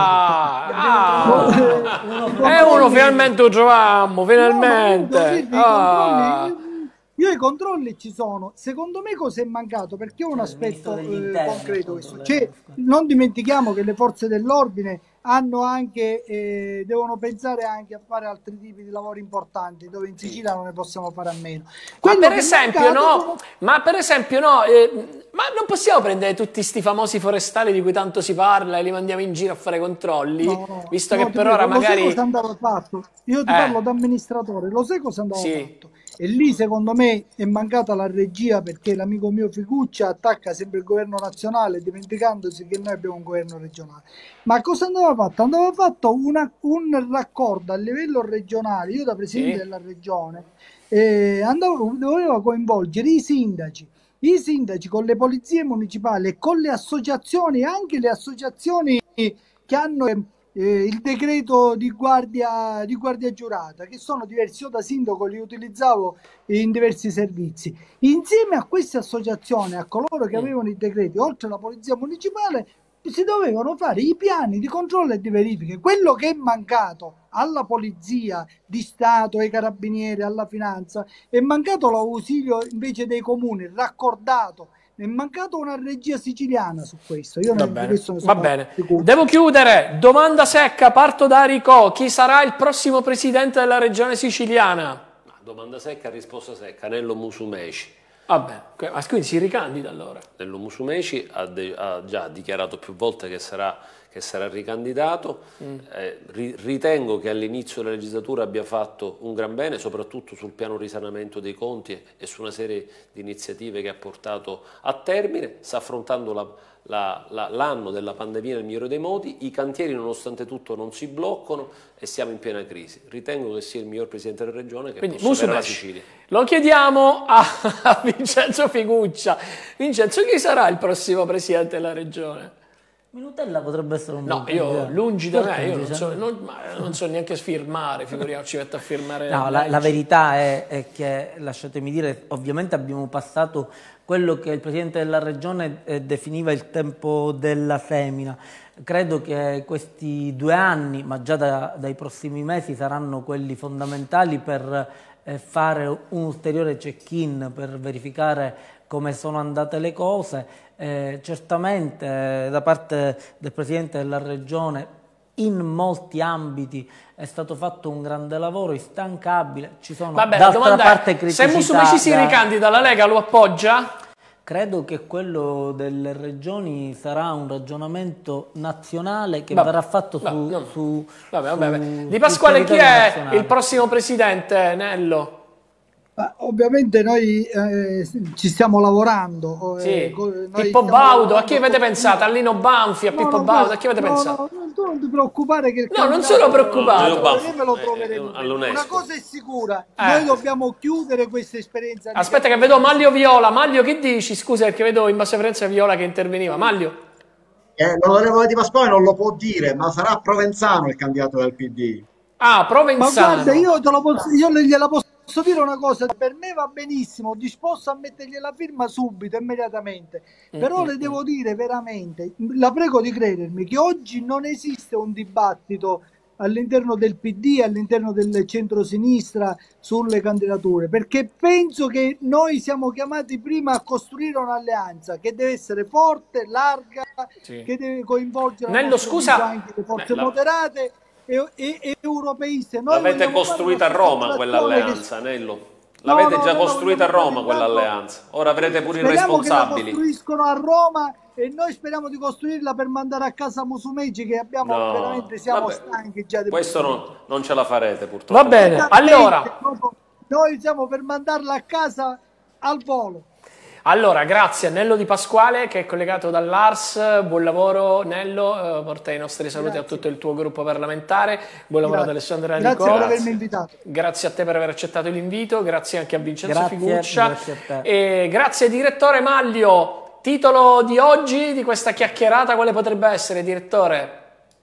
ah, più volte. Ah, è uno finalmente lo trovammo, finalmente. No, ah. Io i controlli ci sono, secondo me cosa è mancato, perché è un aspetto eh, concreto questo. Cioè, non dimentichiamo che le forze dell'ordine hanno anche, eh, devono pensare anche a fare altri tipi di lavori importanti, dove in Sicilia non ne possiamo fare a meno. Ma per, esempio, no, ma per esempio no, eh, ma non possiamo prendere tutti sti famosi forestali di cui tanto si parla e li mandiamo in giro a fare controlli, no, no, visto no, che per ora lo magari... sai cosa andava fatto? Io ti eh. parlo da amministratore, lo sai cosa andava sì. fatto? E lì secondo me è mancata la regia, perché l'amico mio Figuccia attacca sempre il governo nazionale dimenticandosi che noi abbiamo un governo regionale. Ma cosa andava fatto? Andava fatto una, un raccordo a livello regionale. Io da presidente sì. della regione eh, andavo, doveva coinvolgere i sindaci, i sindaci con le polizie municipali e con le associazioni, anche le associazioni che hanno Eh, il decreto di guardia, di guardia giurata, che sono diversi. Io da sindaco li utilizzavo in diversi servizi. Insieme a queste associazioni, a coloro che avevano i decreti, oltre alla polizia municipale, si dovevano fare i piani di controllo e di verifiche. Quello che è mancato alla polizia di Stato, ai carabinieri, alla finanza, è mancato l'ausilio invece dei comuni, raccordato. È mancato una regia siciliana su questo. Io Va ne, bene, questo ne va sono bene. sicuro. Devo chiudere. Domanda secca, parto da Rico. Chi sarà il prossimo presidente della regione siciliana? Domanda secca, risposta secca. Nello Musumeci. Vabbè, quindi si ricandida allora. Nello Musumeci ha, ha già dichiarato più volte che sarà, che sarà ricandidato. Mm. Eh, ri, ritengo che all'inizio della legislatura abbia fatto un gran bene, soprattutto sul piano risanamento dei conti e, e su una serie di iniziative che ha portato a termine. Sta affrontando la, la, la, l'anno della pandemia nel migliore dei modi. I cantieri nonostante tutto non si bloccano e siamo in piena crisi. Ritengo che sia il miglior presidente della regione che Quindi, possa avere la Sicilia. Lo chiediamo a, a Vincenzo Figuccia. Vincenzo, chi sarà il prossimo presidente della regione? Minutella potrebbe essere un no, io lungi da me, io non so, non, non so neanche firmare, figuriamoci, metto a firmare. No, la, la verità è, è che, lasciatemi dire, ovviamente abbiamo passato quello che il Presidente della Regione eh, definiva il tempo della semina. Credo che questi due anni, ma già da, dai prossimi mesi, saranno quelli fondamentali per eh, fare un ulteriore check-in, per verificare come sono andate le cose. Eh, certamente eh, da parte del Presidente della Regione in molti ambiti è stato fatto un grande lavoro, instancabile. Ci sono Vabbè, d'altra parte criticità. Se Musumeci si ricandida, la Lega lo appoggia? Credo che quello delle regioni sarà un ragionamento nazionale che vabbè, verrà fatto su, vabbè, no. su, vabbè, vabbè, su Di Pasquale, chi è nazionale. Il prossimo presidente, Nello? Ma ovviamente noi eh, ci stiamo lavorando. Sì. Eh, noi Pippo Baudo, a chi avete pensato? A Lino Banfi, a no, Pippo no, Baudo, a chi avete no, pensato? No, tu non ti preoccupare che il No, non sono preoccupato. No, me lo troveremo. Una cosa è sicura, eh. noi dobbiamo chiudere questa esperienza. Aspetta che vedo Maglio Viola. Maglio, che dici? Scusa, perché vedo in bassa frequenza Viola che interveniva. Maglio? Eh, l'onorevole Di Pasquale non lo può dire, ma sarà Provenzano il candidato del P D. Ah, Provenzano. Ma guarda, io, te lo posso, io gliela posso Posso dire una cosa, per me va benissimo, disposto a mettergli la firma subito, immediatamente, però mm-hmm. le devo dire veramente, la prego di credermi, che oggi non esiste un dibattito all'interno del P D, all'interno del centro-sinistra sulle candidature, perché penso che noi siamo chiamati prima a costruire un'alleanza che deve essere forte, larga, sì. che deve coinvolgere Nello, scusa, anche le forze Nello. moderate e, e, e europeiste. Noi l'avete costruita a Roma quell'alleanza, che... Nello. L'avete no, no, già no, costruita a Roma quell'alleanza. Ora avrete pure i responsabili. Che la costruiscono a Roma e noi speriamo di costruirla per mandare a casa Musumeci, che abbiamo no, veramente siamo vabbè, stanchi già di questo non, non ce la farete purtroppo. Va bene, allora noi siamo per mandarla a casa al volo. Allora, grazie a Nello Di Pasquale che è collegato dall'A R S, buon lavoro Nello, eh, porta i nostri saluti grazie. a tutto il tuo gruppo parlamentare, buon lavoro grazie. ad Alessandra Grazie Nicò. per avermi invitato. Grazie a te per aver accettato l'invito, grazie anche a Vincenzo grazie, Figuccia grazie a te. E grazie direttore Maglio. Titolo di oggi, di questa chiacchierata, quale potrebbe essere, direttore?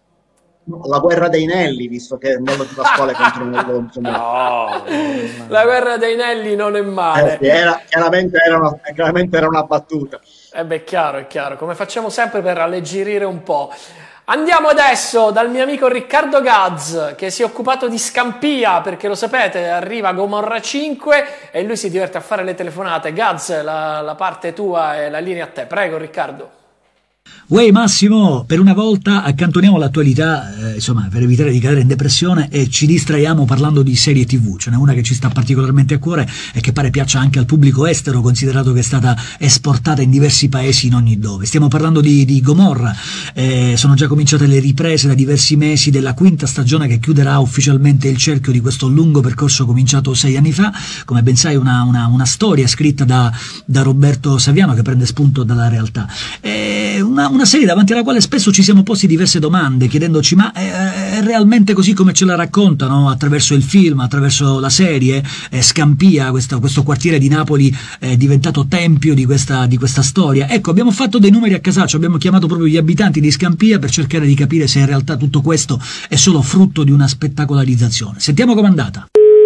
La guerra dei Nelli, visto che Nello Di Pasquale contro Nello no, la guerra dei Nelli non è male. Eh, era, chiaramente, era una, chiaramente era una battuta. Eh beh, chiaro, è chiaro, come facciamo sempre per alleggerire un po'. Andiamo adesso dal mio amico Riccardo Gaz, che si è occupato di Scampia, perché lo sapete, arriva Gomorra cinque e lui si diverte a fare le telefonate. Gaz, la, la parte tua e la linea a te. Prego, Riccardo. Uè Massimo, per una volta accantoniamo l'attualità, eh, insomma, per evitare di cadere in depressione, e ci distraiamo parlando di serie tivù. Ce n'è una che ci sta particolarmente a cuore e che pare piaccia anche al pubblico estero, considerato che è stata esportata in diversi paesi in ogni dove. Stiamo parlando di, di Gomorra. Eh, sono già cominciate le riprese da diversi mesi della quinta stagione, che chiuderà ufficialmente il cerchio di questo lungo percorso cominciato sei anni fa. Come ben sai, una, una, una storia scritta da, da Roberto Saviano, che prende spunto dalla realtà. Eh, una, una serie davanti alla quale spesso ci siamo posti diverse domande, chiedendoci: ma è, è realmente così come ce la raccontano attraverso il film, attraverso la serie? Eh, Scampia, questo, questo quartiere di Napoli, è diventato tempio di questa, di questa storia. Ecco, abbiamo fatto dei numeri a casaccio, abbiamo chiamato proprio gli abitanti di Scampia per cercare di capire se in realtà tutto questo è solo frutto di una spettacolarizzazione. Sentiamo com'è andata.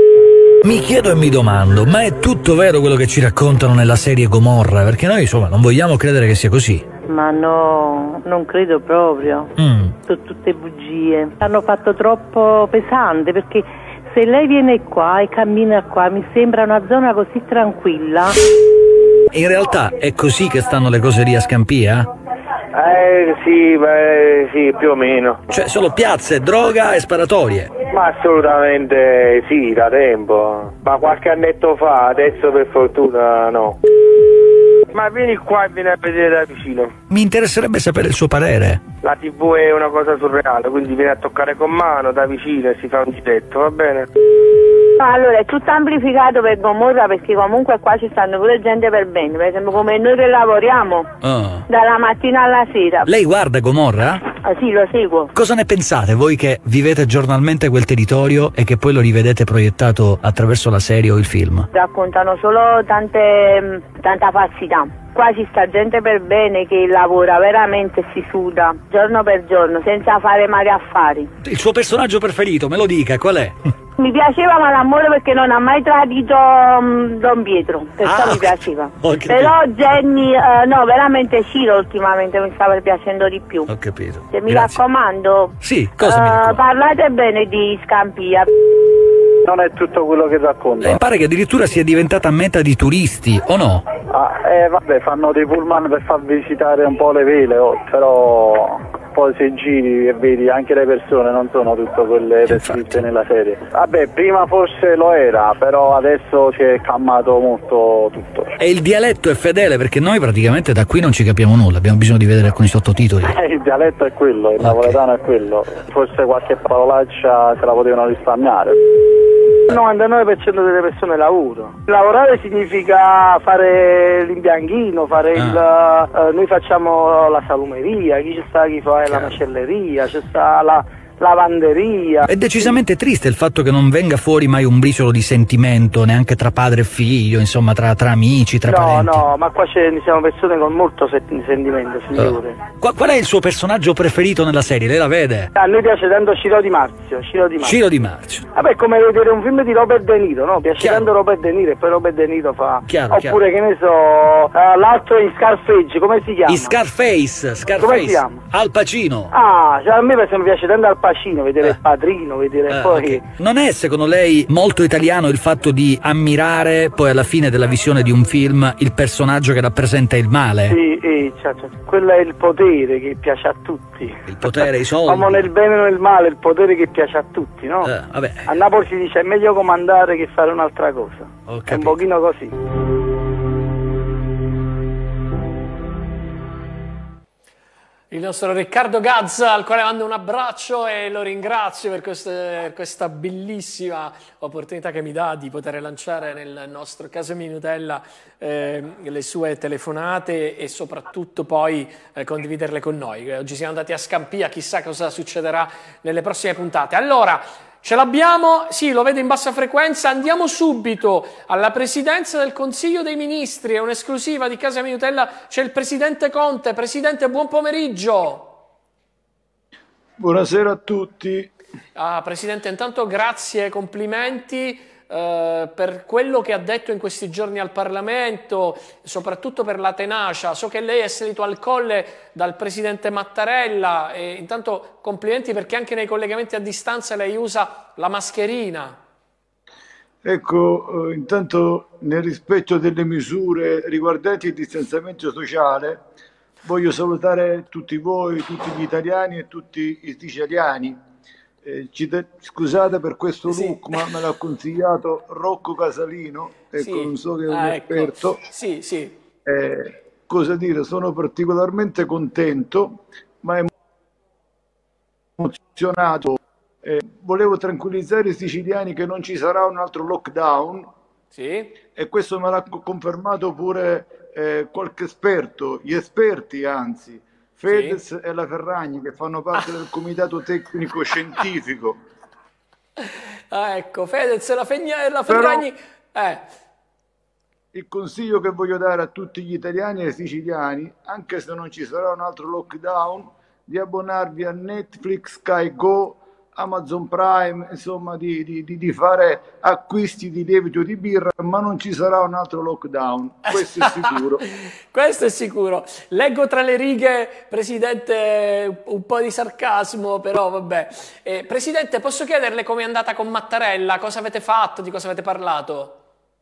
Mi chiedo e mi domando, ma è tutto vero quello che ci raccontano nella serie Gomorra? Perché noi, insomma, non vogliamo credere che sia così. Ma no, non credo proprio. Mm. Sono tutte bugie. Hanno fatto troppo pesante, perché se lei viene qua e cammina qua mi sembra una zona così tranquilla. In realtà è così che stanno le cose lì a Scampia? Eh sì, beh, sì, più o meno. Cioè solo piazze, droga e sparatorie? Ma assolutamente sì, da tempo. Ma qualche annetto fa, adesso per fortuna no. Ma vieni qua e vieni a vedere da vicino. Mi interesserebbe sapere il suo parere. La tivù è una cosa surreale, quindi vieni a toccare con mano da vicino e si fa un giretto, va bene? Allora, è tutto amplificato per Gomorra, perché comunque qua ci stanno pure gente per bene, per esempio come noi che lavoriamo, oh. dalla mattina alla sera. Lei guarda Gomorra? Ah, sì, lo seguo. Cosa ne pensate voi che vivete giornalmente quel territorio e che poi lo rivedete proiettato attraverso la serie o il film? Raccontano solo tante, tanta falsità. Qua ci sta gente per bene che lavora veramente e si suda giorno per giorno senza fare male affari. Il suo personaggio preferito, me lo dica, qual è? Mi piaceva Malamore perché non ha mai tradito um, Don Pietro, perciò ah, mi piaceva. Però Jenny, uh, no, veramente Ciro ultimamente mi sta piacendo di più. Ho capito. Se mi Grazie. raccomando, sì, cosa uh, mi raccomando? Parlate bene di Scampia. Non è tutto quello che racconta. Eh, pare che addirittura sia diventata meta di turisti, o no? Ah, eh, vabbè, fanno dei pullman per far visitare un po' le vele, oh, però poi se giri e vedi anche le persone non sono tutte quelle descritte nella serie. Vabbè, prima forse lo era, però adesso si è calmato molto tutto. E il dialetto è fedele, perché noi praticamente da qui non ci capiamo nulla, abbiamo bisogno di vedere alcuni sottotitoli. Eh, il dialetto è quello, il okay. napoletano è quello, forse qualche parolaccia se la potevano risparmiare. Il novantanove per cento delle persone lavora. Lavorare significa fare l'imbianchino, fare ah. il... Uh, noi facciamo la salumeria, chi ci sta chi fa la macelleria, c'è sta la lavanderia. È decisamente triste il fatto che non venga fuori mai un briciolo di sentimento, neanche tra padre e figlio, insomma tra, tra amici, tra no, parenti. No, no, ma qua ci siamo persone con molto sentimento, signore. Uh. Qual, qual è il suo personaggio preferito nella serie? Lei la vede? A noi piace tanto Ciro Di Marzio. Ciro Di Marzio. Ciro Di Marzio. Vabbè, come vedere un film di Robert De Niro, no? Piace chiaro. Tanto Robert De Niro e poi Robert De Niro fa... Chiaro, Oppure, chiaro. che ne so, uh, l'altro in Scarface, come si chiama? In Scarface, Scarface. Come si chiama? Al Pacino. Ah, cioè a me per esempio piace tanto Al Pacino, vedere eh. il padrino, vedere eh, poi... Okay. Non è secondo lei molto italiano il fatto di ammirare poi alla fine della visione di un film il personaggio che rappresenta il male? Sì, sì, cioè, cioè, quello è il potere che piace a tutti. Il potere, i soldi. Uomo nel bene o nel male, il potere che piace a tutti, no? Eh, vabbè. A Napoli si dice è meglio comandare che fare un'altra cosa. Ho è un pochino così. Il nostro Riccardo Gazza, al quale mando un abbraccio e lo ringrazio per queste, questa bellissima opportunità che mi dà di poter lanciare nel nostro Casa Minutella eh, le sue telefonate e soprattutto poi eh, condividerle con noi. Oggi siamo andati a Scampia, chissà cosa succederà nelle prossime puntate. Allora, ce l'abbiamo, sì, lo vedo in bassa frequenza, andiamo subito alla Presidenza del Consiglio dei Ministri, è un'esclusiva di Casa Minutella, c'è il Presidente Conte. Presidente, buon pomeriggio. Buonasera a tutti. Ah, Presidente, intanto grazie, complimenti eh, per quello che ha detto in questi giorni al Parlamento, soprattutto per la tenacia. So che lei è salito al colle dal Presidente Mattarella e intanto complimenti perché anche nei collegamenti a distanza lei usa la mascherina. Ecco, eh, intanto nel rispetto delle misure riguardanti il distanziamento sociale voglio salutare tutti voi, tutti gli italiani e tutti i siciliani. Eh, ci te- scusate per questo Sì. look, ma me l'ha consigliato Rocco Casalino, ecco, Sì. non so che è un Ah, ecco. esperto. Sì, sì. Eh, cosa dire, sono particolarmente contento, ma emozionato. Eh, volevo tranquillizzare i siciliani che non ci sarà un altro lockdown. Sì. E questo me l'ha co- confermato pure eh, qualche esperto, gli esperti anzi, Fedez e la Ferragni, che fanno parte del comitato tecnico scientifico. Ah, ecco, Fedez e la, Fegna- e la Però- Ferragni... Eh, Il consiglio che voglio dare a tutti gli italiani e ai siciliani, anche se non ci sarà un altro lockdown, di abbonarvi a Netflix, Sky Go, Amazon Prime, insomma di, di- di- di fare acquisti di lievito di birra, ma non ci sarà un altro lockdown, questo è sicuro. questo è sicuro. Leggo tra le righe, Presidente, un po' di sarcasmo, però vabbè. Eh, Presidente, posso chiederle com'è andata con Mattarella? Cosa avete fatto? Di cosa avete parlato?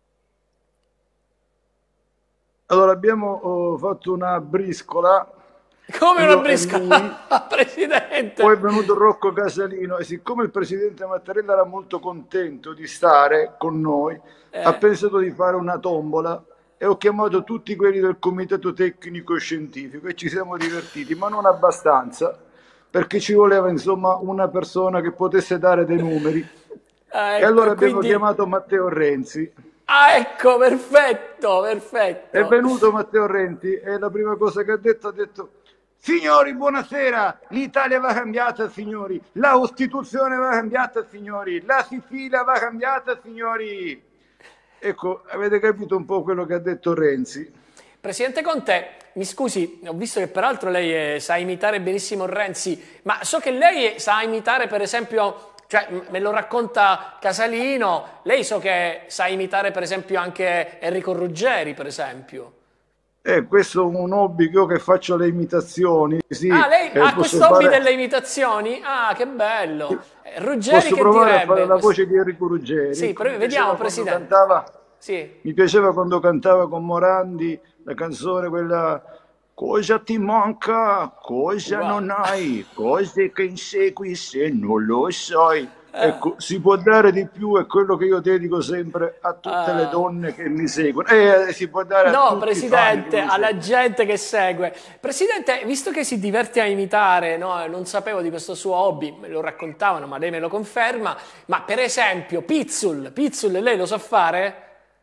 Allora abbiamo oh, fatto una briscola. Come Io una e briscola, lui. Presidente? Poi è venuto Rocco Casalino e siccome il presidente Mattarella era molto contento di stare con noi, Eh. ha pensato di fare una tombola e ho chiamato tutti quelli del comitato tecnico scientifico e ci siamo divertiti, ma non abbastanza, perché ci voleva insomma una persona che potesse dare dei numeri. Ah, E ecco, allora abbiamo quindi- chiamato Matteo Renzi. Ah, ecco, perfetto, perfetto. È venuto Matteo Renzi e la prima cosa che ha detto ha detto: signori, buonasera, l'Italia va cambiata, signori, la Costituzione va cambiata, signori, la Sicilia va cambiata, signori. Ecco, avete capito un po' quello che ha detto Renzi? Presidente Conte, mi scusi, ho visto che peraltro lei eh, sa imitare benissimo Renzi, ma so che lei sa imitare per esempio, cioè m- me lo racconta Casalino, lei so che sa imitare per esempio anche Enrico Ruggeri, per esempio. Eh, questo è un hobby che io che faccio le imitazioni, sì. Ah, lei eh, ha posso questo hobby fare- delle imitazioni? Ah, che bello. Eh, Ruggeri Posso che provare a direbbe? fare la voce di Enrico Ruggeri? Sì, Ecco, però mi vediamo, piaceva quando Presidente. cantava- Sì. Mi piaceva quando cantava con Morandi la canzone quella cosa ti manca, cosa Wow. non hai, cose che insegui se non lo sai. Eh. Ecco, si può dare di più, è quello che io dedico sempre a tutte Ah. le donne che mi seguono. E si può dare a No, tutti i fan Presidente, che mi alla seguono. gente che segue. Presidente, visto che si diverte a imitare, no, non sapevo di questo suo hobby, me lo raccontavano, ma lei me lo conferma, ma per esempio Pizzul, Pizzul lei lo sa fare?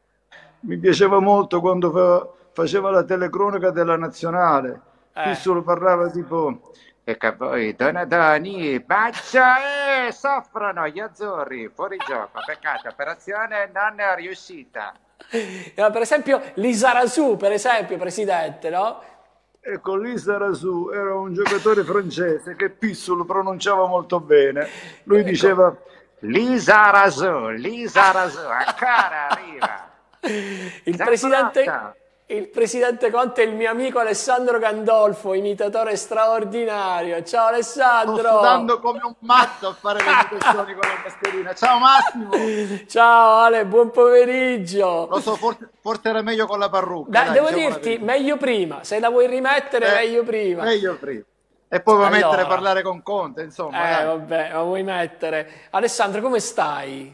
Mi piaceva molto quando fa- faceva la telecronaca della nazionale. Eh. Qui solo parlava tipo: e che poi Donadoni, bacia e soffrono gli azzurri, fuori gioco, peccato, operazione non è riuscita. Eh, per esempio Lizarazu, per esempio, Presidente, no? Ecco, lì Sarasu era un giocatore francese che Pisso lo pronunciava molto bene. Lui Ecco. diceva Lisa Rasu, Lisa Rasu, ancora arriva. Il Già presidente, pronta. il presidente Conte è il mio amico Alessandro Gandolfo, imitatore straordinario. Ciao Alessandro! Sto sudando come un matto a fare le imitazioni con la mascherina. Ciao Massimo! Ciao Ale, buon pomeriggio! Lo so, forse, forse era meglio con la parrucca. Dai, dai, devo diciamo la dirti, verità. meglio prima. Se la vuoi rimettere, Eh, meglio prima. Meglio prima. E poi vuoi Allora. mettere a parlare con Conte, insomma. Eh, dai. vabbè, ma vuoi mettere. Alessandro, come stai?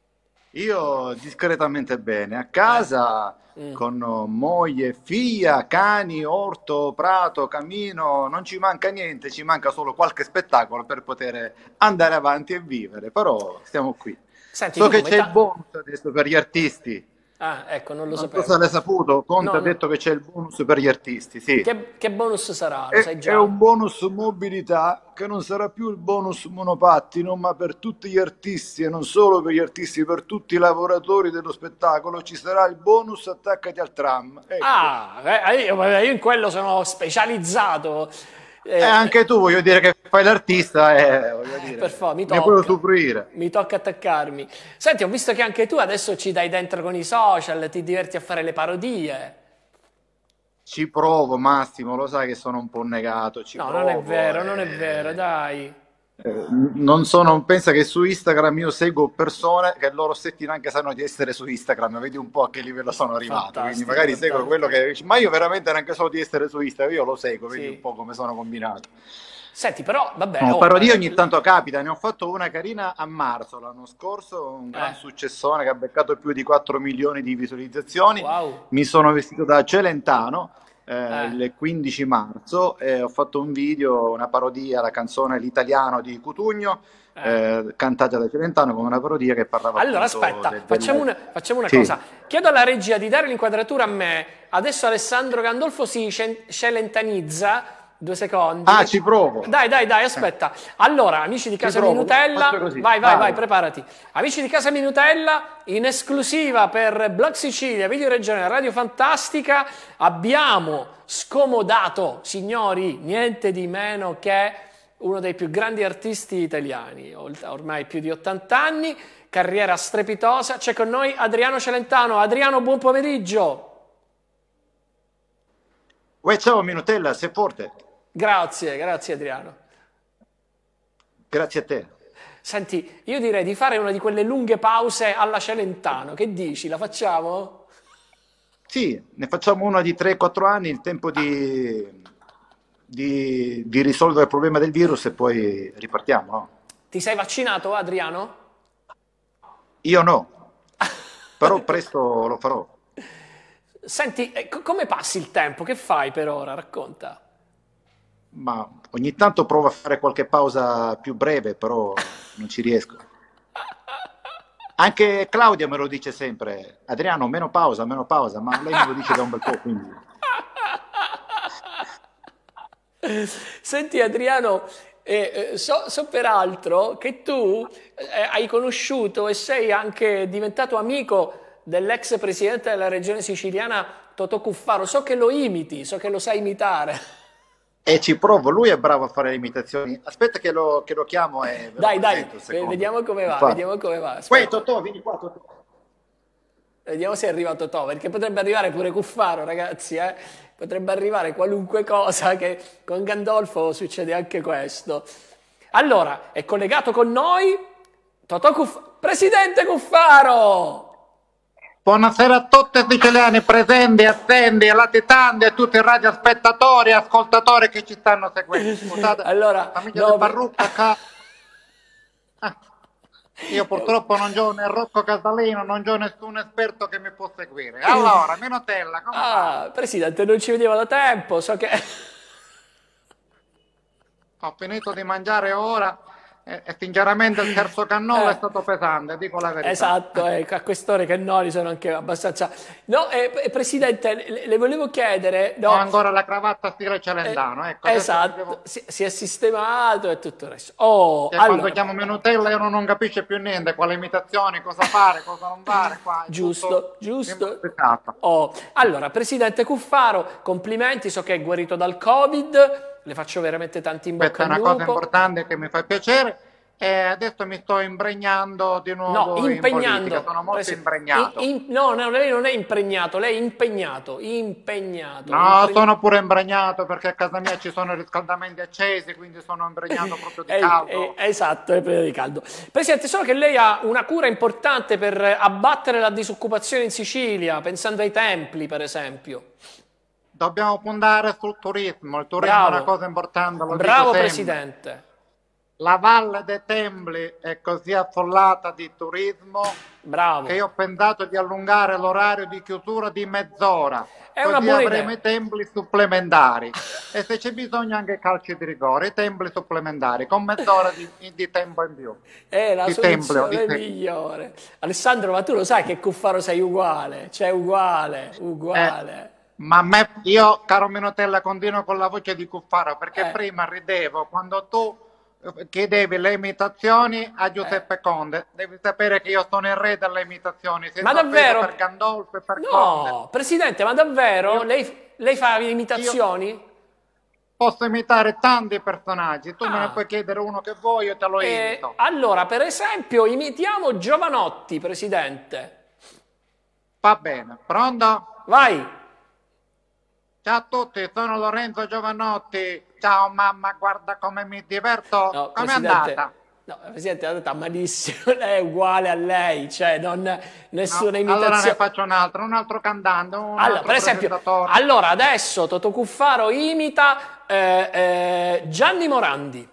Io discretamente bene, a casa Mm. con moglie, figlia, cani, orto, prato, camino, non ci manca niente, ci manca solo qualche spettacolo per poter andare avanti e vivere, però stiamo qui. Senti, So tu che come c'è ta- il bonus adesso per gli artisti, Ah, ecco, non lo non so sapevo. se l'hai saputo, Conte No, ha no. detto che c'è il bonus per gli artisti, sì. Che, che bonus sarà? Lo È, sai è già? un bonus mobilità che non sarà più il bonus monopattino, ma per tutti gli artisti e non solo per gli artisti, per tutti i lavoratori dello spettacolo ci sarà il bonus attaccati al tram. Ecco. Ah, eh, io, io in quello sono specializzato. Eh, E anche tu, voglio dire che fai l'artista e voglio dire, per favore, mi ne puoi tocca. usufruire. Mi tocca attaccarmi. Senti, ho visto che anche tu adesso ci dai dentro con i social, ti diverti a fare le parodie. Ci provo, Massimo, lo sai che sono un po' negato. Ci No, provo, non è vero, non è eh. vero, dai. Eh, non sono, pensa che su Instagram io seguo persone che loro stessi neanche sanno di essere su Instagram, vedi un po' a che livello sono arrivato, quindi Fantastico, magari seguo fantastico. quello che dici, ma io veramente neanche so di essere su Instagram, io lo seguo, vedi Sì. un po' come sono combinato. Senti, però, vabbè, No, oh, parodie eh, ogni tanto capita, ne ho fatto una carina a marzo l'anno scorso, un gran Eh. successone che ha beccato più di quattro milioni di visualizzazioni. wow. Mi sono vestito da Celentano eh, Eh. il quindici marzo e ho fatto un video, una parodia alla canzone L'Italiano di Cutugno, eh, cantata da Celentano come una parodia che parlava Allora, appunto aspetta, del- del- facciamo una, facciamo una Sì. cosa. Chiedo alla regia di dare l'inquadratura a me. Adesso Alessandro Gandolfo si scen- scelentanizza. Due secondi. Ah, ci provo. Dai, dai, dai, aspetta. Allora, amici di Casa provo, Minutella, faccio così. vai, vai, Vai. vai, preparati. Amici di Casa Minutella, in esclusiva per Blog Sicilia, Video Regione, Radio Fantastica, abbiamo scomodato, signori, niente di meno che uno dei più grandi artisti italiani, ormai più di ottanta anni, carriera strepitosa. C'è con noi Adriano Celentano. Adriano, buon pomeriggio. Uè, ciao Minutella, sei forte. Grazie, grazie Adriano. Grazie a te. Senti, io direi di fare una di quelle lunghe pause alla Celentano. Che dici? La facciamo? Sì, ne facciamo una di tre quattro anni, il tempo di, di, di risolvere il problema del virus e poi ripartiamo, no? Ti sei vaccinato, Adriano? Io no, però presto lo farò. Senti, eh, co- come passi il tempo? Che fai per ora? Racconta. Ma ogni tanto provo a fare qualche pausa più breve, però non ci riesco. Anche Claudia me lo dice sempre, Adriano, meno pausa, meno pausa, ma lei me lo dice da un bel po', quindi... Senti Adriano, eh, eh, so, so peraltro che tu eh, hai conosciuto e sei anche diventato amico dell'ex presidente della regione siciliana Totò Cuffaro. So che lo imiti, so che lo sai imitare. E ci provo, lui è bravo a fare le imitazioni. Aspetta che lo, che lo chiamo e... ve lo Dai, dai, presento un secondo. vediamo come va, Infatti. vediamo come va. Uè, Aspetta. Totò, vieni qua, Totò. Vediamo se è arrivato Totò, perché potrebbe arrivare pure Cuffaro, ragazzi, eh? Potrebbe arrivare qualunque cosa, che con Gandolfo succede anche questo. Allora, è collegato con noi Totò Cuffaro. Presidente Cuffaro! Buonasera a tutti i siciliani presenti, attenti, latitanti, a tutti i radiospettatori e ascoltatori che ci stanno seguendo. Scusate, allora, famiglia no, di Parrucca ca... ah. Io purtroppo non ho né Rocco Casalino, non ho nessun esperto che mi può seguire. Allora, Minutella, come va? Ah, Presidente, non ci vedeva da tempo, so che... Ho finito di mangiare ora e, e sinceramente il terzo cannolo Eh. è stato pesante, dico la verità. Esatto, eh, a quest'ore i cannoli sono anche abbastanza... No, eh, eh, Presidente, le, le volevo chiedere... No, Ho ancora la cravatta stile Celentano, ecco. adesso esatto, devo- si, si è sistemato e tutto il resto. Oh, E quando allora, chiamo Minutella io non, non capisce più niente, quale imitazioni, cosa fare, cosa non fare. Qua è giusto, tutto giusto. implicato. Oh, allora, Presidente Cuffaro, complimenti, so che è guarito dal Covid, le faccio veramente tanti in Questa bocca è al una cosa lupo. importante che mi fa piacere e adesso mi sto impregnando di nuovo No, in impegnando. politica, sono molto Presi- impregnato. in- in- no, no, lei non è impregnato, lei è impegnato, impegnato. No, Impregnato. sono pure impregnato perché a casa mia ci sono i riscaldamenti accesi, quindi sono impregnato proprio di Eh, caldo. eh, esatto, è per di caldo. Presidente, so che lei ha una cura importante per abbattere la disoccupazione in Sicilia, pensando ai templi, per esempio. Dobbiamo puntare sul turismo, il turismo Bravo. è una cosa importante. Lo Bravo, dico sempre. Presidente. La Valle dei Templi è così affollata di turismo Bravo. che io ho pensato di allungare l'orario di chiusura di mezz'ora. È così una buona avremo idea. i templi supplementari e se c'è bisogno anche calci di rigore, i templi supplementari con mezz'ora di, di tempo in più. È la Di soluzione templo, di templo. migliore. Alessandro, ma tu lo sai che Cuffaro sei uguale, cioè uguale, uguale. Ma a me, io, caro Minutella, continuo con la voce di Cuffaro perché Eh. prima ridevo quando tu eh, chiedevi le imitazioni a Giuseppe Conte. Devi sapere che io sono il re delle imitazioni. Se Ma sapete davvero? Per Gandolfo e per Conte. No, Presidente, ma davvero? Io- Lei, lei fa imitazioni? Posso imitare tanti personaggi. Tu me Ah. ne puoi chiedere uno che vuoi, io te lo Eh, imito. allora, per esempio, imitiamo Giovanotti, Presidente. Va bene, pronto? Vai. Ciao a tutti, sono Lorenzo Giovanotti. Ciao mamma, guarda come mi diverto. No, Come è Presidente, andata? no, Presidente, è andata malissimo, lei è uguale a lei, cioè non, nessuna No, imitazione. allora ne faccio un altro, un altro cantante, un Allora, altro per esempio, presentatore. allora adesso Toto Cuffaro imita eh, eh, Gianni Morandi.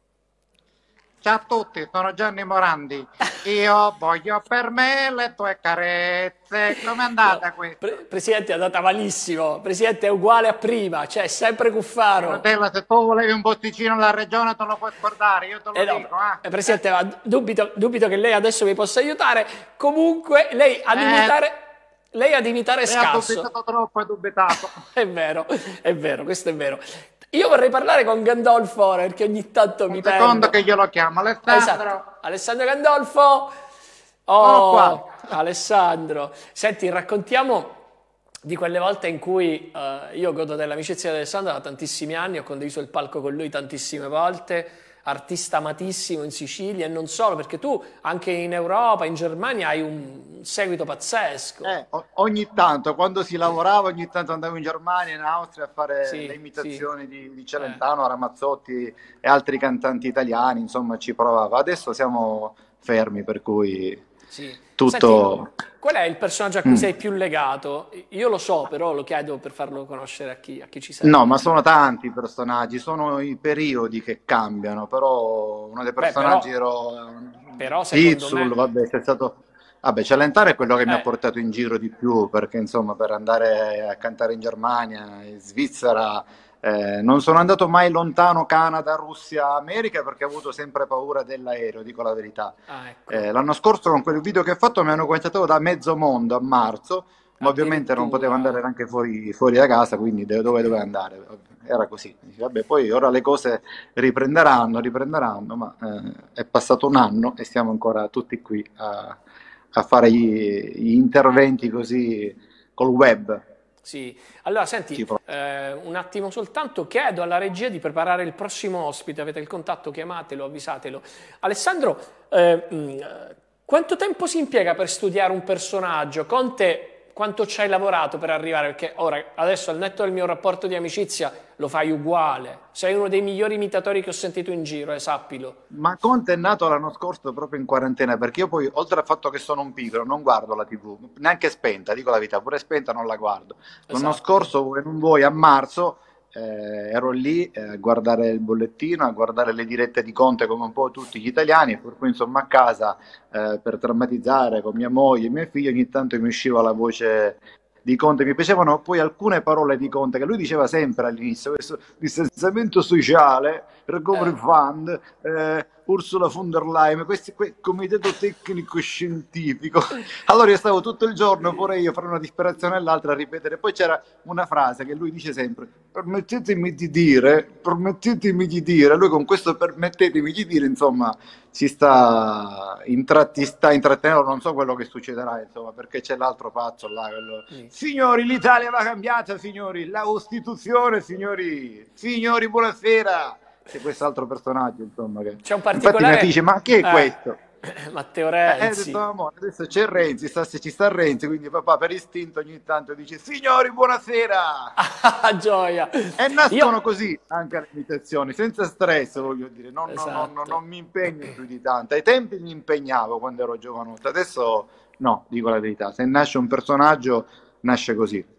Ciao a tutti, sono Gianni Morandi. Io voglio per me le tue carezze. Com'è andata No, qui? Pre- Presidente, è andata malissimo. Presidente, è uguale a prima, cioè è sempre Cuffaro. Fratello, se tu volevi un posticino alla regione te lo puoi scordare, io te lo Eh no, dico. Eh. eh, Presidente, ma dubito, dubito che lei adesso mi possa aiutare. Comunque, lei ad Eh. imitare, lei ad imitare è Lei ha scarso. dubitato troppo, è dubitato. È vero, è vero, questo è vero. Io vorrei parlare con Gandolfo ora, perché ogni tanto mi Un perdo. secondo che glielo chiamo, Alessandro. Esatto. Alessandro Gandolfo. Sono Oh, qua. Alessandro. Senti, raccontiamo di quelle volte in cui eh, io godo dell'amicizia di Alessandro da tantissimi anni, ho condiviso il palco con lui tantissime volte, artista amatissimo in Sicilia e non solo, perché tu anche in Europa, in Germania hai un seguito pazzesco. Eh, o- ogni tanto, quando si lavorava, ogni tanto andavo in Germania, in Austria a fare Sì, le imitazioni di, di Eh. Celentano, Ramazzotti e altri cantanti italiani, insomma ci provava. Adesso siamo fermi, per cui Sì. tutto... Senti, qual è il personaggio a cui Mm. sei più legato? Io lo so, però lo chiedo per farlo conoscere a chi, a chi ci segue. No, ma sono tanti i personaggi, sono i periodi che cambiano, però uno dei Beh, personaggi però- ero però secondo Pizzul, me- vabbè, c'è stato... Vabbè, Celentano è quello che mi Eh. ha portato in giro di più, perché insomma per andare a cantare in Germania, in Svizzera, eh, non sono andato mai lontano, Canada, Russia, America, perché ho avuto sempre paura dell'aereo, dico la verità. Ah, ecco. Eh, l'anno scorso con quel video che ho fatto mi hanno contattato da mezzo mondo a marzo, ma ovviamente non potevo andare neanche fuori, fuori da casa, quindi de- dove dovevo andare? Era così. Dici, vabbè, poi ora le cose riprenderanno, riprenderanno, ma eh, è passato un anno e siamo ancora tutti qui a, a fare gli, gli interventi così col web. Sì, allora senti, Sì, però- eh, un attimo soltanto, chiedo alla regia di preparare il prossimo ospite, avete il contatto, chiamatelo, avvisatelo. Alessandro, eh, mh, quanto tempo si impiega per studiare un personaggio? Conte, quanto ci hai lavorato per arrivare? Perché ora, adesso al netto del mio rapporto di amicizia, lo fai uguale. Sei uno dei migliori imitatori che ho sentito in giro, eh, sappilo. Ma Conte è nato l'anno scorso proprio in quarantena, perché io poi, oltre al fatto che sono un pigro, non guardo la tivù, neanche spenta, dico la verità, pure spenta non la guardo. L'anno Esatto. scorso, vuoi non vuoi, a marzo, eh, ero lì eh, a guardare il bollettino, a guardare le dirette di Conte come un po' tutti gli italiani, per cui insomma a casa, eh, per drammatizzare con mia moglie e mia figlia, ogni tanto mi usciva la voce di Conte. Mi piacevano poi alcune parole di Conte che lui diceva sempre all'inizio: questo distanziamento sociale, recovery Eh. fund, eh, Ursula von der Leyen, questi, que- comitato tecnico scientifico. Allora io stavo tutto il giorno, pure io, fra una disperazione e l'altra, a ripetere. Poi c'era una frase che lui dice sempre: permettetemi di dire, permettetemi di dire. Lui con questo permettetemi di dire, insomma, ci sta, intratti- sta intrattenendo, non so quello che succederà, insomma, perché c'è l'altro pazzo là, quello... Signori, l'Italia va cambiata, signori, la Costituzione, signori, signori, buonasera. C'è quest'altro personaggio, insomma, che... C'è un Infatti particolare... mi dice, ma che è Eh, questo? Matteo Eh, Renzi. ho detto, amore, adesso c'è Renzi, sta, ci sta Renzi, quindi papà per istinto ogni tanto dice signori buonasera, Ah, gioia. e nascono Io- così anche le imitazioni, senza stress, voglio dire, non, non- non- Esatto. non- non mi impegno più di tanto. Ai tempi mi impegnavo quando ero giovanotto, adesso no, dico la verità, se nasce un personaggio nasce così.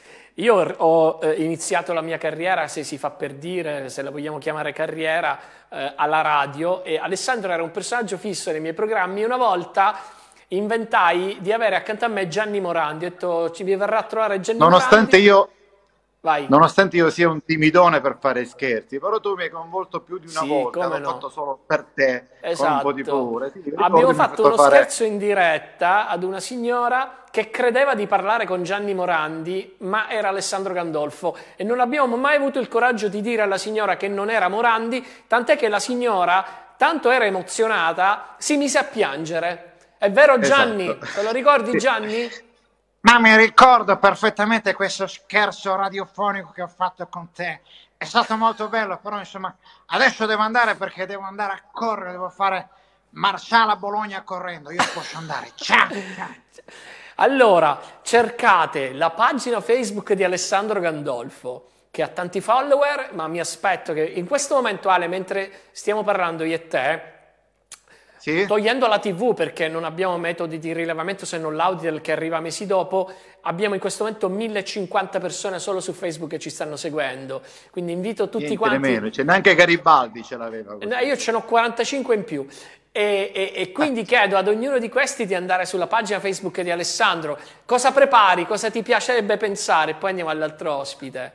Io ho eh, iniziato la mia carriera, se si fa per dire, se la vogliamo chiamare carriera, eh, alla radio, e Alessandro era un personaggio fisso nei miei programmi. Una volta inventai di avere accanto a me Gianni Morandi, ho detto ci mi verrà a trovare Gianni Nonostante Morandi. io, Vai. nonostante io sia un timidone per fare scherzi, però tu mi hai coinvolto più di una Sì, volta, come l'ho no. fatto solo per te, con un po' di Esatto. paura. Sì, mi ricordo, Abbiamo mi hai fatto uno fare- scherzo in diretta ad una signora che credeva di parlare con Gianni Morandi, ma era Alessandro Gandolfo, e non abbiamo mai avuto il coraggio di dire alla signora che non era Morandi, tant'è che la signora, tanto era emozionata, si mise a piangere. È vero Gianni? Esatto. Te lo ricordi Sì. Gianni? Ma mi ricordo perfettamente questo scherzo radiofonico che ho fatto con te. È stato molto bello, però insomma, adesso devo andare perché devo andare a correre, devo fare Marsala Bologna correndo. Io posso andare. Ciao! ciao. Allora, cercate la pagina Facebook di Alessandro Gandolfo, che ha tanti follower, ma mi aspetto che in questo momento, Ale, mentre stiamo parlando io e te, sì? Togliendo la tivù perché non abbiamo metodi di rilevamento se non l'Auditel che arriva mesi dopo, abbiamo in questo momento mille e cinquanta persone solo su Facebook che ci stanno seguendo, quindi invito tutti Niente quanti... Nemmeno. Cioè, neanche Garibaldi ce l'aveva così. Io ce n'ho quarantacinque in più. E, e, e quindi ah. chiedo ad ognuno di questi di andare sulla pagina Facebook di Alessandro. Cosa prepari? Cosa ti piacerebbe pensare? Poi andiamo all'altro ospite.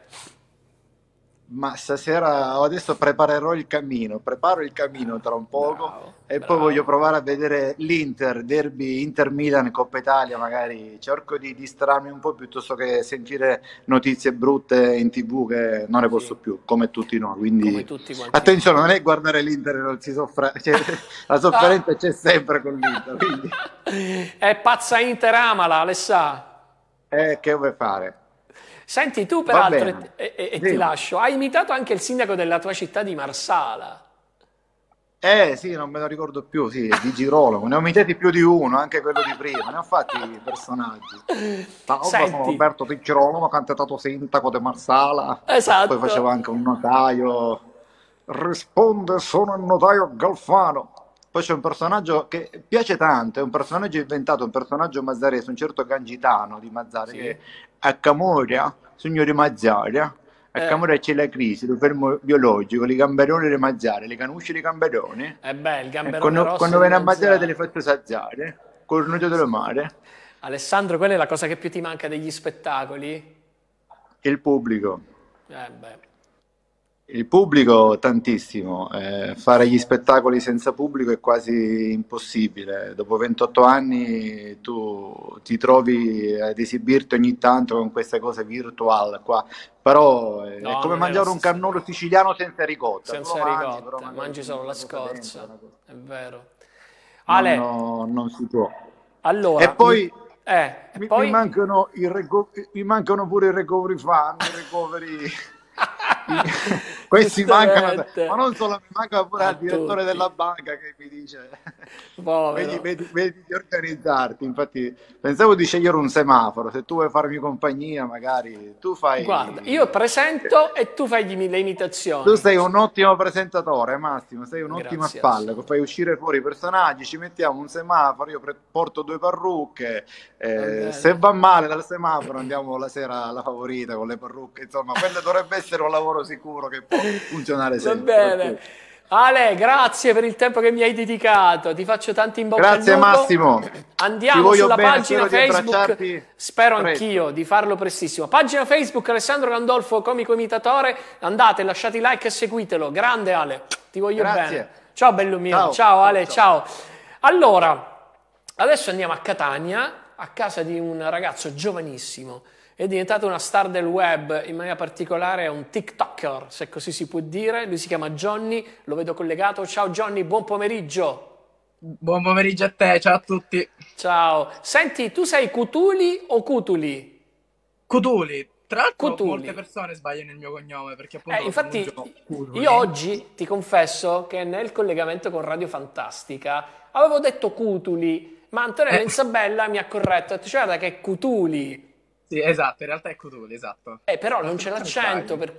Ma stasera, adesso preparerò il cammino, preparo il cammino tra un poco bravo, e bravo. Poi voglio provare a vedere l'Inter, derby Inter-Milan, Coppa Italia, magari cerco di distrarmi un po' piuttosto che sentire notizie brutte in tv che non ne posso sì. più, come tutti noi, quindi come tutti attenzione, non è guardare l'Inter e non si soffre, cioè, la sofferenza ah. c'è sempre con l'Inter, quindi. È pazza Inter, amala, Alessà. Eh, che vuoi fare? Senti, tu peraltro, e, e, e sì. ti lascio, hai imitato anche il sindaco della tua città di Marsala. Eh sì, non me lo ricordo più, sì, di Girolamo, ne ho imitati più di uno, anche quello di prima, ne ho fatti personaggi. Ciao, sono Roberto di Girolamo, ho cantato sindaco di Marsala, esatto. Poi facevo anche un notaio, risponde sono il notaio Galfano. Poi c'è un personaggio che piace tanto, è un personaggio inventato, un personaggio mazzarese, un certo Gangitano di Mazzara, sì. che a Camoria, signori Mazzara, a eh. Camoria c'è la crisi, il fermo biologico, i gamberoni di Mazzara, le canusce di gamberoni. Eh beh, il gamberone quando, rosso quando viene a Mazzara te le fai sazzare, col nudo del mare. Alessandro, quella è la cosa che più ti manca degli spettacoli? Il pubblico. Eh beh. Il pubblico tantissimo, eh, fare gli spettacoli senza pubblico è quasi impossibile. Dopo ventotto anni tu ti trovi ad esibirti ogni tanto con queste cose virtual qua, però eh, no, è come mangiare è un cannolo siciliano senza ricotta. Senza mangi, ricotta, però mangi solo la scorza, dentro, è vero. Ale, no, non si può. Allora, e poi... Mi... Eh, mi, poi... mi, mancano i reco- mi mancano pure i recovery fund, i recovery... Questi mancano, ma non solo, mi manca pure il direttore della banca che mi dice vedi, vedi, vedi di organizzarti. Infatti pensavo di scegliere un semaforo, se tu vuoi farmi compagnia magari tu fai. Guarda, io presento e tu fai le imitazioni. Tu sei un ottimo presentatore, Massimo, sei un'ottima spalla, fai uscire fuori i personaggi, ci mettiamo un semaforo, io porto due parrucche, eh, se va male dal semaforo andiamo la sera alla Favorita con le parrucche, insomma quello dovrebbe essere un lavoro sicuro che può funzionare sempre. Va bene. Ale, grazie per il tempo che mi hai dedicato, ti faccio tanti in bocca grazie al lupo. Massimo, andiamo sulla bene, pagina Facebook, spero presto. Anch'io di farlo prestissimo. Pagina Facebook Alessandro Gandolfo, comico imitatore, andate, lasciate i like e seguitelo. Grande Ale, ti voglio grazie. bene. Ciao bello mio, ciao, ciao Ale, ciao. ciao. Allora, adesso andiamo a Catania, a casa di un ragazzo giovanissimo. È diventato una star del web, in maniera particolare è un TikToker, se così si può dire. Lui si chiama Johnny, lo vedo collegato. Ciao Johnny, buon pomeriggio. Buon pomeriggio a te, ciao a tutti. Ciao. Senti, tu sei Cutuli o Cutuli? Cutuli. Tra l'altro Cutuli. Molte persone sbagliano il mio cognome perché appunto eh, infatti io oggi ti confesso che nel collegamento con Radio Fantastica avevo detto Cutuli, ma Antonella eh. Isabella mi ha corretto, ha detto cioè che è Cutuli. Sì, esatto, in realtà è Cutuli, esatto. Eh, però non c'è l'accento, per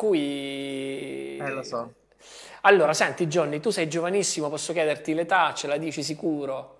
cui... Eh, lo so. Allora, senti Johnny, tu sei giovanissimo, posso chiederti l'età, ce la dici sicuro?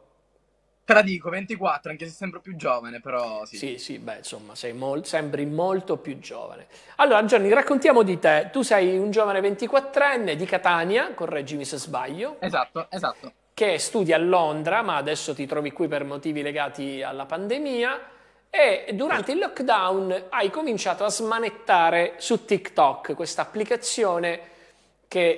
Te la dico, ventiquattro, anche se sembro più giovane, però sì. Sì, sì, beh, insomma, sei mol- sembri molto più giovane. Allora, Johnny, raccontiamo di te. Tu sei un giovane ventiquattrenne di Catania, correggimi se sbaglio. Esatto, esatto. Che studia a Londra, ma adesso ti trovi qui per motivi legati alla pandemia. E durante il lockdown hai cominciato a smanettare su TikTok, questa applicazione che,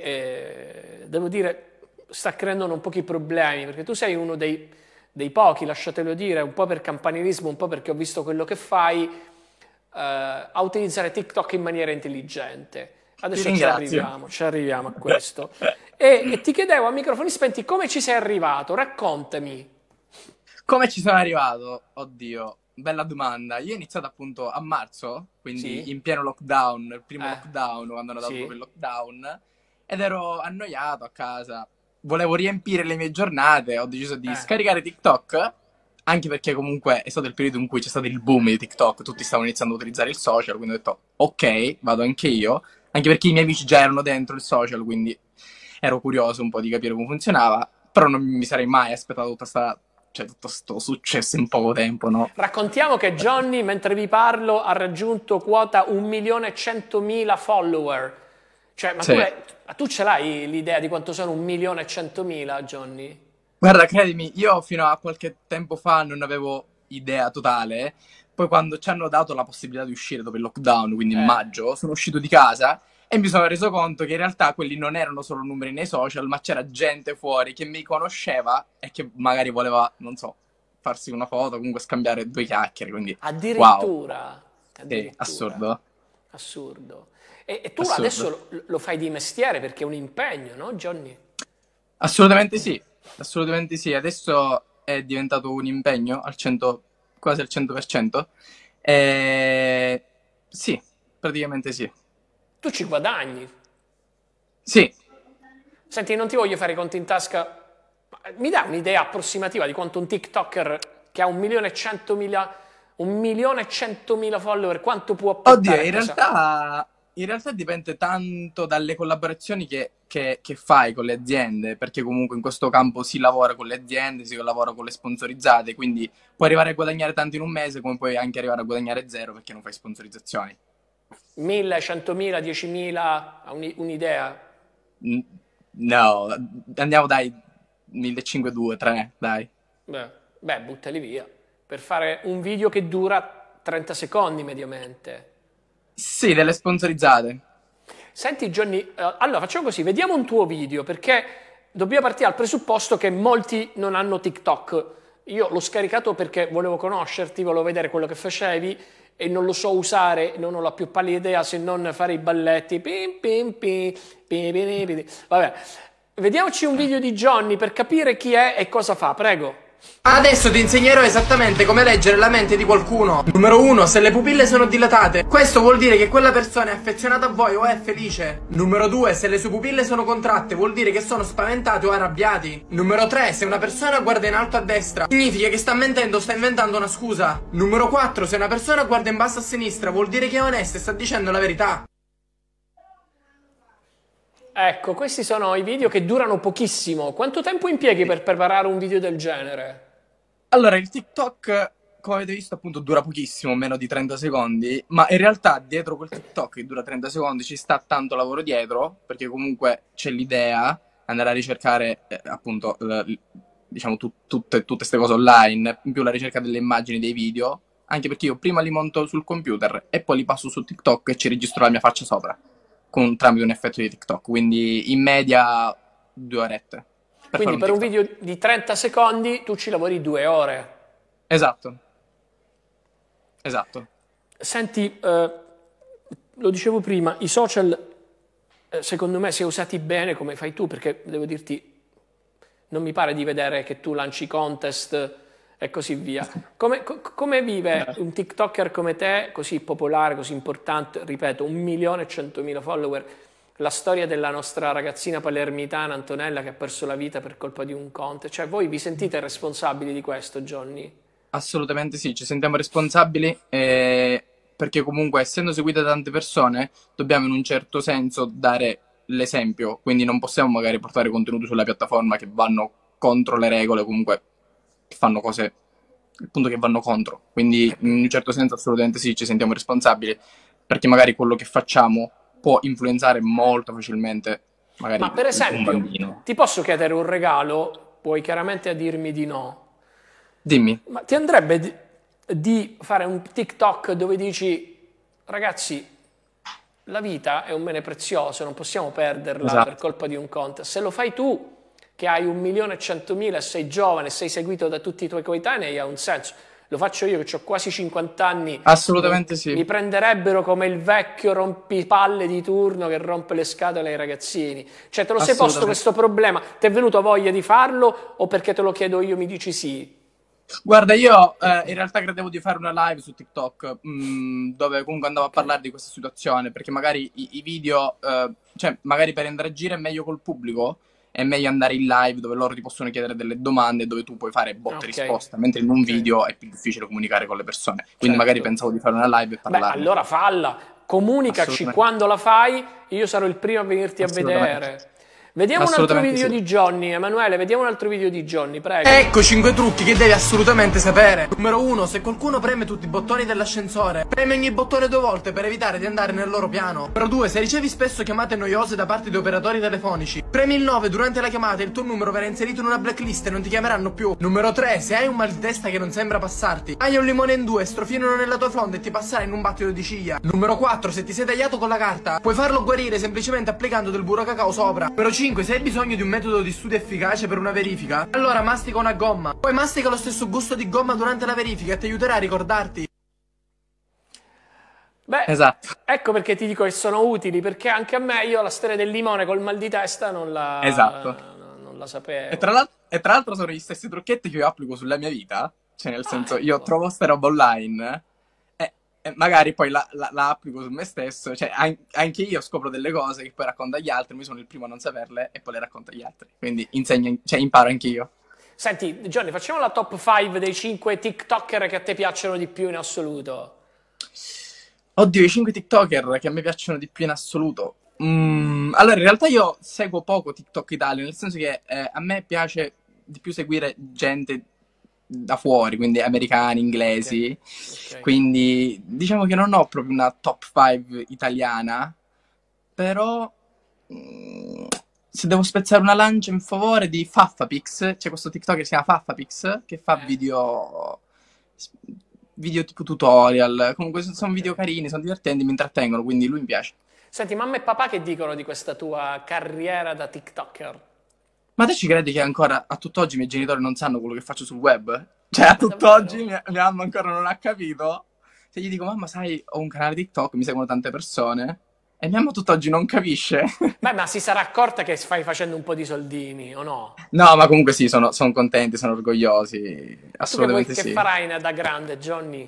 eh, devo dire, sta creando non pochi problemi, perché tu sei uno dei, dei pochi, lasciatelo dire, un po' per campanilismo, un po' perché ho visto quello che fai, eh, a utilizzare TikTok in maniera intelligente. Adesso ci arriviamo, ci arriviamo a questo. e, e ti chiedevo a microfoni spenti come ci sei arrivato, raccontami. Come ci sono arrivato? Oddio. Bella domanda. Io ho iniziato appunto a marzo, quindi sì. in pieno lockdown, il primo eh. lockdown, quando hanno dato sì. il lockdown, ed ero annoiato a casa. Volevo riempire le mie giornate, ho deciso di eh. scaricare TikTok, anche perché comunque è stato il periodo in cui c'è stato il boom di TikTok, tutti stavano iniziando a utilizzare il social, quindi ho detto ok, vado anche io, anche perché i miei amici già erano dentro il social, quindi ero curioso un po' di capire come funzionava, però non mi sarei mai aspettato tutta sta, cioè tutto sto successo in poco tempo, no? Raccontiamo che Johnny, mentre vi parlo, ha raggiunto quota un milione e centomila follower. Cioè, ma Sì. tu, è- tu ce l'hai l'idea di quanto sono un milione e centomila, Johnny? Guarda, credimi, io fino a qualche tempo fa non avevo idea totale, poi quando ci hanno dato la possibilità di uscire dopo il lockdown, quindi in Eh. maggio, sono uscito di casa e mi sono reso conto che in realtà quelli non erano solo numeri nei social, ma c'era gente fuori che mi conosceva e che magari voleva, non so, farsi una foto, comunque scambiare due chiacchiere, quindi wow, Addirittura. sì, Addirittura. assurdo. Assurdo. E, e tu Assurdo. adesso lo, lo fai di mestiere perché è un impegno, no, Johnny? Assolutamente sì, assolutamente sì. Adesso è diventato un impegno al cento, quasi al cento per cento. E... Sì, praticamente sì. Tu ci guadagni. Sì, Senti, non ti voglio fare i conti in tasca. ma Mi dà un'idea approssimativa di quanto un TikToker che ha un milione e centomila, un milione e centomila follower, quanto può portare oddio, a in casa? realtà, in realtà dipende tanto dalle collaborazioni che, che- che fai con le aziende, perché comunque in questo campo si lavora con le aziende, si lavora con le sponsorizzate, quindi puoi arrivare a guadagnare tanto in un mese, come puoi anche arrivare a guadagnare zero perché non fai sponsorizzazioni. mille, centomila, diecimila, ha un- un'idea? N- No, andiamo dai millecinquecento, tre, dai. Beh, beh, buttali via. Per fare un video che dura trenta secondi mediamente. Sì, delle sponsorizzate. Senti Johnny, eh, allora facciamo così, vediamo un tuo video perché dobbiamo partire dal presupposto che molti non hanno TikTok. Io l'ho scaricato perché volevo conoscerti, volevo vedere quello che facevi e non lo so usare, non ho la più pallida idea se non fare i balletti. Pim, pim, pim, pim, pim, pim. Vabbè, vediamoci un video di Johnny per capire chi è e cosa fa, prego. Adesso ti insegnerò esattamente come leggere la mente di qualcuno. Numero uno, se le pupille sono dilatate, questo vuol dire che quella persona è affezionata a voi o è felice. Numero due, se le sue pupille sono contratte, vuol dire che sono spaventate o arrabbiati. Numero tre, se una persona guarda in alto a destra, significa che sta mentendo o sta inventando una scusa. Numero quattro, se una persona guarda in basso a sinistra, vuol dire che è onesta e sta dicendo la verità. Ecco, questi sono i video che durano pochissimo. Quanto tempo impieghi per preparare un video del genere? Allora, il TikTok, come avete visto, appunto dura pochissimo, meno di trenta secondi, ma in realtà dietro quel TikTok che dura trenta secondi ci sta tanto lavoro dietro, perché comunque c'è l'idea, andare a ricercare eh, appunto, l- diciamo, tu- tutte queste cose online, in più la ricerca delle immagini, dei video, anche perché io prima li monto sul computer e poi li passo su TikTok e ci registro la mia faccia sopra, con, tramite un effetto di TikTok, quindi in media due orette. Per Quindi per fare un video di trenta secondi tu ci lavori due ore. Esatto. Esatto. Senti, eh, lo dicevo prima, i social eh, secondo me se usati bene come fai tu, perché devo dirti, non mi pare di vedere che tu lanci contest e così via. Come, co- come vive un TikToker come te, così popolare, così importante, ripeto, un milione e centomila follower, la storia della nostra ragazzina palermitana Antonella che ha perso la vita per colpa di un contest? Cioè voi vi sentite responsabili di questo, Johnny? Assolutamente sì, ci sentiamo responsabili eh, perché comunque essendo seguite da tante persone dobbiamo in un certo senso dare l'esempio, quindi non possiamo magari portare contenuti sulla piattaforma che vanno contro le regole, comunque che fanno cose appunto che vanno contro, quindi in un certo senso assolutamente sì, ci sentiamo responsabili perché magari quello che facciamo può influenzare molto facilmente magari Ma per un esempio, bambino. ti posso chiedere un regalo? Puoi chiaramente a dirmi di no. Dimmi. Ma ti andrebbe di, di fare un TikTok dove dici, ragazzi, la vita è un bene prezioso, non possiamo perderla Esatto. per colpa di un contest. Se lo fai tu, che hai un milione e centomila, sei giovane, sei seguito da tutti i tuoi coetanei, ha un senso. Lo faccio io che ho quasi cinquanta anni. Assolutamente mi, sì. Mi prenderebbero come il vecchio rompipalle di turno che rompe le scatole ai ragazzini. Cioè, te lo sei posto questo problema? Ti è venuto voglia di farlo o perché te lo chiedo io mi dici sì? Guarda, io eh, in realtà credevo di fare una live su TikTok mh, dove comunque andavo a parlare di questa situazione perché magari i, i video, eh, cioè magari per interagire meglio col pubblico è meglio andare in live dove loro ti possono chiedere delle domande, dove tu puoi fare botte e Ok. risposta, mentre in un Ok. video è più difficile comunicare con le persone. Quindi Certo. magari pensavo di fare una live e Beh, parlarne. allora falla, comunicaci Assolutamente. quando la fai, io sarò il primo a venirti a Assolutamente. vedere. Vediamo un altro Assolutamente video sì. di Johnny, Emanuele, vediamo un altro video di Johnny, prego. Ecco cinque trucchi che devi assolutamente sapere. Numero uno, se qualcuno preme tutti i bottoni dell'ascensore, preme ogni bottone due volte per evitare di andare nel loro piano. Numero due, se ricevi spesso chiamate noiose da parte di operatori telefonici, premi il nove durante la chiamata e il tuo numero verrà inserito in una blacklist e non ti chiameranno più. Numero tre, se hai un mal di testa che non sembra passarti, hai un limone in due, strofinano nella tua fronda e ti passerà in un battito di ciglia. Numero quattro, se ti sei tagliato con la carta, puoi farlo guarire semplicemente applicando del burro cacao sopra. Numero cinque, se hai bisogno di un metodo di studio efficace per una verifica, allora mastica una gomma. Poi mastica lo stesso gusto di gomma durante la verifica e ti aiuterà a ricordarti. Beh, Esatto. ecco perché ti dico che sono utili, perché anche a me, io la storia del limone col mal di testa non la, Esatto. non la sapevo. E tra l'altro, e tra l'altro sono gli stessi trucchetti che io applico sulla mia vita. Cioè, nel senso, io trovo sta roba online e, e magari poi la, la- la applico su me stesso. Cioè, an- anche io scopro delle cose che poi racconto agli altri, mi sono il primo a non saperle e poi le racconto agli altri. Quindi insegno, cioè, imparo anche io. Senti, Johnny, facciamo la top cinque dei cinque TikToker che a te piacciono di più in assoluto. Oddio, i cinque TikToker che a me piacciono di più in assoluto. Mm, allora, in realtà io seguo poco TikTok Italia, nel senso che eh, a me piace di più seguire gente da fuori, quindi americani, inglesi. Ok. Quindi diciamo che non ho proprio una top cinque italiana, però mm, se devo spezzare una lancia in favore di Faffapix, c'è questo TikToker che si chiama Faffapix che fa Eh. video video tipo tutorial, comunque sono video carini, sono divertenti, mi intrattengono, quindi lui mi piace. Senti, mamma e papà che dicono di questa tua carriera da TikToker? Ma te ci credi che ancora a tutt'oggi i miei genitori non sanno quello che faccio sul web? Cioè a tutt'oggi mia, mia mamma ancora non ha capito. Se gli dico mamma sai ho un canale TikTok, mi seguono tante persone e mia mamma tutt'oggi non capisce. Beh, ma si sarà accorta che stai facendo un po' di soldini, o no? No, ma comunque sì, sono, sono contenti, sono orgogliosi, Tu che, vuoi, assolutamente che sì. farai da grande, Johnny?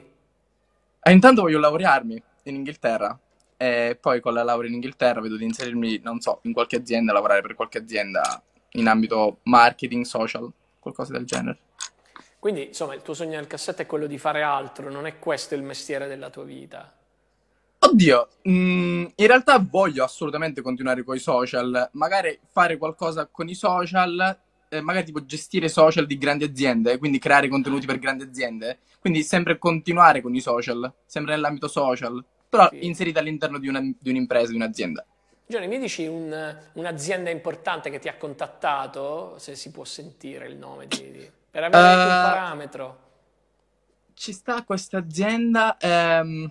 E intanto voglio laurearmi in Inghilterra e poi con la laurea in Inghilterra vedo di inserirmi, non so, in qualche azienda, lavorare per qualche azienda in ambito marketing, social, qualcosa del genere. Quindi, insomma, il tuo sogno nel cassetto è quello di fare altro, non è questo il mestiere della tua vita. Oddio, mm, in realtà voglio assolutamente continuare con i social, magari fare qualcosa con i social, eh, magari tipo gestire social di grandi aziende, quindi creare contenuti per grandi aziende, quindi sempre continuare con i social, sempre nell'ambito social, però Sì. inserita all'interno di, una- di un'impresa, di un'azienda. Johnny, mi dici un- un'azienda importante che ti ha contattato, se si può sentire il nome, di, di- per avere anche un Eh, parametro? Ci sta questa azienda, ehm,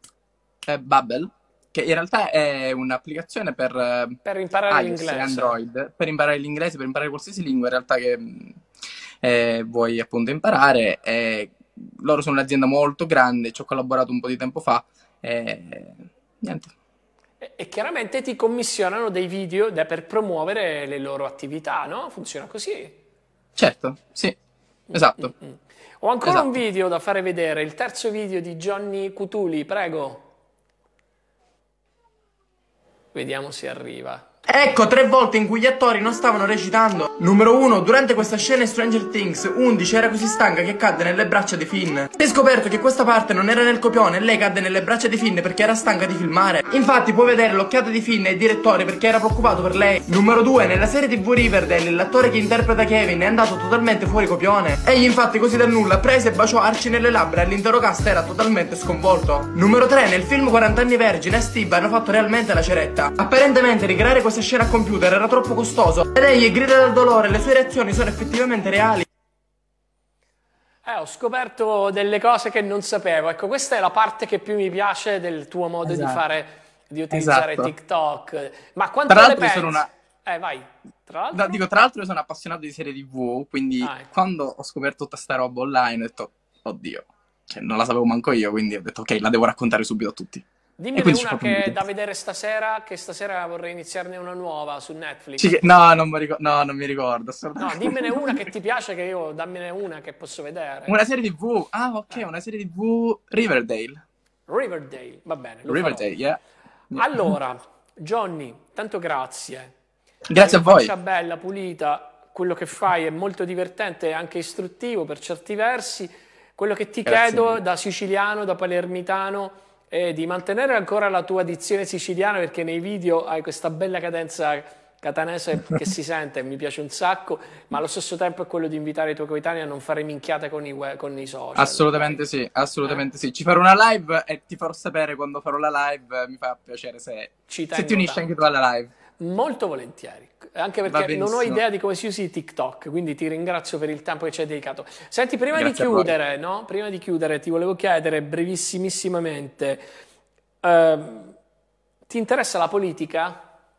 è Babbel, che in realtà è un'applicazione per, eh, Per imparare iOS e l'inglese. Android, per imparare l'inglese, per imparare qualsiasi lingua in realtà che mh, eh, vuoi appunto imparare. E loro sono un'azienda molto grande, ci ho collaborato un po' di tempo fa e niente. E, e chiaramente ti commissionano dei video da- per promuovere le loro attività, no? Funziona così. Certo, sì, esatto. Ho ancora Esatto. un video da fare vedere, il terzo video di Johnny Cutuli, prego. Vediamo se arriva. Ecco tre volte in cui gli attori non stavano recitando. Numero uno, durante questa scena in Stranger Things, undici era così stanca che cadde nelle braccia di Finn. Si è scoperto che questa parte non era nel copione e lei cadde nelle braccia di Finn perché era stanca di filmare. Infatti puoi vedere l'occhiata di Finn e il direttore perché era preoccupato per lei. Numero due, nella serie tivù Riverdale l'attore che interpreta Kevin è andato totalmente fuori copione. Egli infatti così dal nulla prese e baciò Archie nelle labbra e l'intero cast era totalmente sconvolto. Numero tre, nel film quaranta anni vergine a Steve hanno fatto realmente la ceretta. Apparentemente ricreare questa scena a computer era troppo costoso ed egli grida dal dolore e le sue reazioni sono effettivamente reali. Eh, ho scoperto delle cose che non sapevo. Ecco, questa è la parte che più mi piace del tuo modo Esatto. di fare, di utilizzare Esatto. TikTok. Ma quanto Tra ne l'altro io pensi? sono una... Eh, vai. Tra l'altro? No, dico, tra l'altro io sono appassionato di serie tivù, quindi Ah, ecco. quando ho scoperto tutta sta roba online ho detto, oddio, cioè, non la sapevo manco io, quindi ho detto, ok, la devo raccontare subito a tutti. E Dimmene quindi ci ho una fatto un che video. da vedere stasera, che stasera vorrei iniziarne una nuova su Netflix. Ci- No, non mi ricordo, no, non mi ricordo. No, assolutamente. dimmene una che ti piace, che io, dammene una che posso vedere. Una serie tivù, ah ok, una serie tivù Riverdale. Riverdale, va bene, lo Riverdale, farò. yeah. Yeah. Allora, Johnny, tanto grazie. Grazie a una voi. faccia bella, pulita, quello che fai è molto divertente e anche istruttivo per certi versi. Quello che ti Grazie chiedo mille. da siciliano, da palermitano, è di mantenere ancora la tua dizione siciliana, perché nei video hai questa bella cadenza catanese che si sente, mi piace un sacco, ma allo stesso tempo è quello di invitare i tuoi coetanei a non fare minchiate con i, web, con i social. Assolutamente sì, assolutamente Eh. sì. Ci farò una live e ti farò sapere quando farò la live. Mi fa piacere se, Ci se tengo ti unisci tanto. anche tu alla live. Molto volentieri, anche Va perché non ho benissimo. idea di come si usi TikTok, quindi ti ringrazio per il tempo che ci hai dedicato. Senti, prima Grazie di a voi. chiudere, no? Prima di chiudere ti volevo chiedere brevissimissimamente, ehm, ti interessa la politica?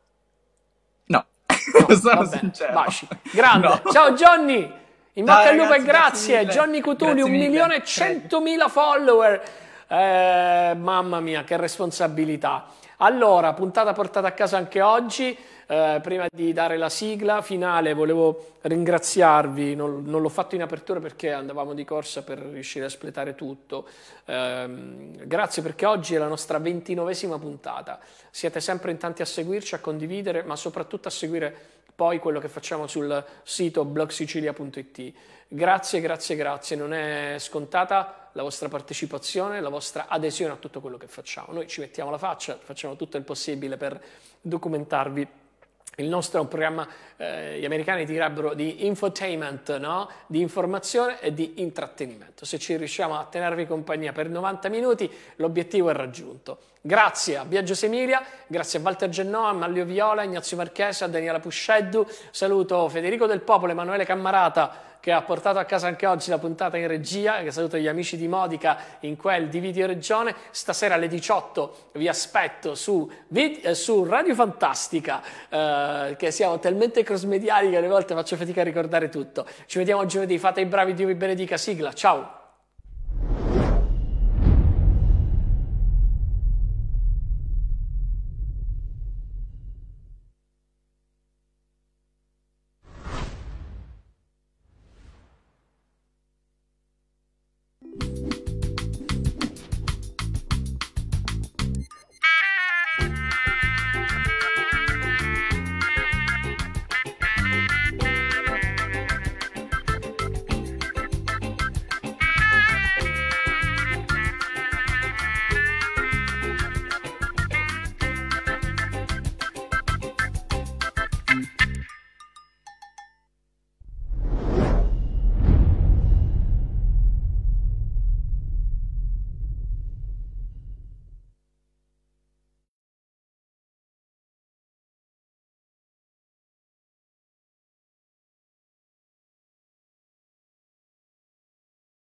No, sono Va bene, sincero. baci. Grande. No. Ciao Johnny, in Ciao, bocca al lupo e ragazzi, grazie. grazie mille. Johnny Cutuli, Grazie un mille. milione e centomila follower. Eh, mamma mia, che responsabilità. Allora, puntata portata a casa anche oggi. Eh, prima di dare la sigla finale volevo ringraziarvi, non, non l'ho fatto in apertura perché andavamo di corsa per riuscire a espletare tutto. Eh, grazie perché oggi è la nostra ventinovesima puntata, siete sempre in tanti a seguirci, a condividere, ma soprattutto a seguire poi quello che facciamo sul sito blog sicilia punto it. Grazie, grazie, grazie, non è scontata la vostra partecipazione, la vostra adesione a tutto quello che facciamo. Noi ci mettiamo la faccia, facciamo tutto il possibile per documentarvi. Il nostro è un programma, eh, gli americani direbbero di infotainment, no? Di informazione e di intrattenimento. Se ci riusciamo a tenervi compagnia per novanta minuti, l'obiettivo è raggiunto. Grazie a Biagio Semilia, grazie a Walter Genoa, a Maglio Viola, Ignazio Marchese, a Daniela Pusceddu. Saluto Federico Del Popolo, Emanuele Cammarata, che ha portato a casa anche oggi la puntata in regia, che saluto gli amici di Modica in quel di Video Regione. Stasera alle diciotto vi aspetto su, vid- su Radio Fantastica, eh, che siamo talmente cross-mediali che alle volte faccio fatica a ricordare tutto. Ci vediamo giovedì, fate i bravi, Dio vi benedica, sigla, ciao!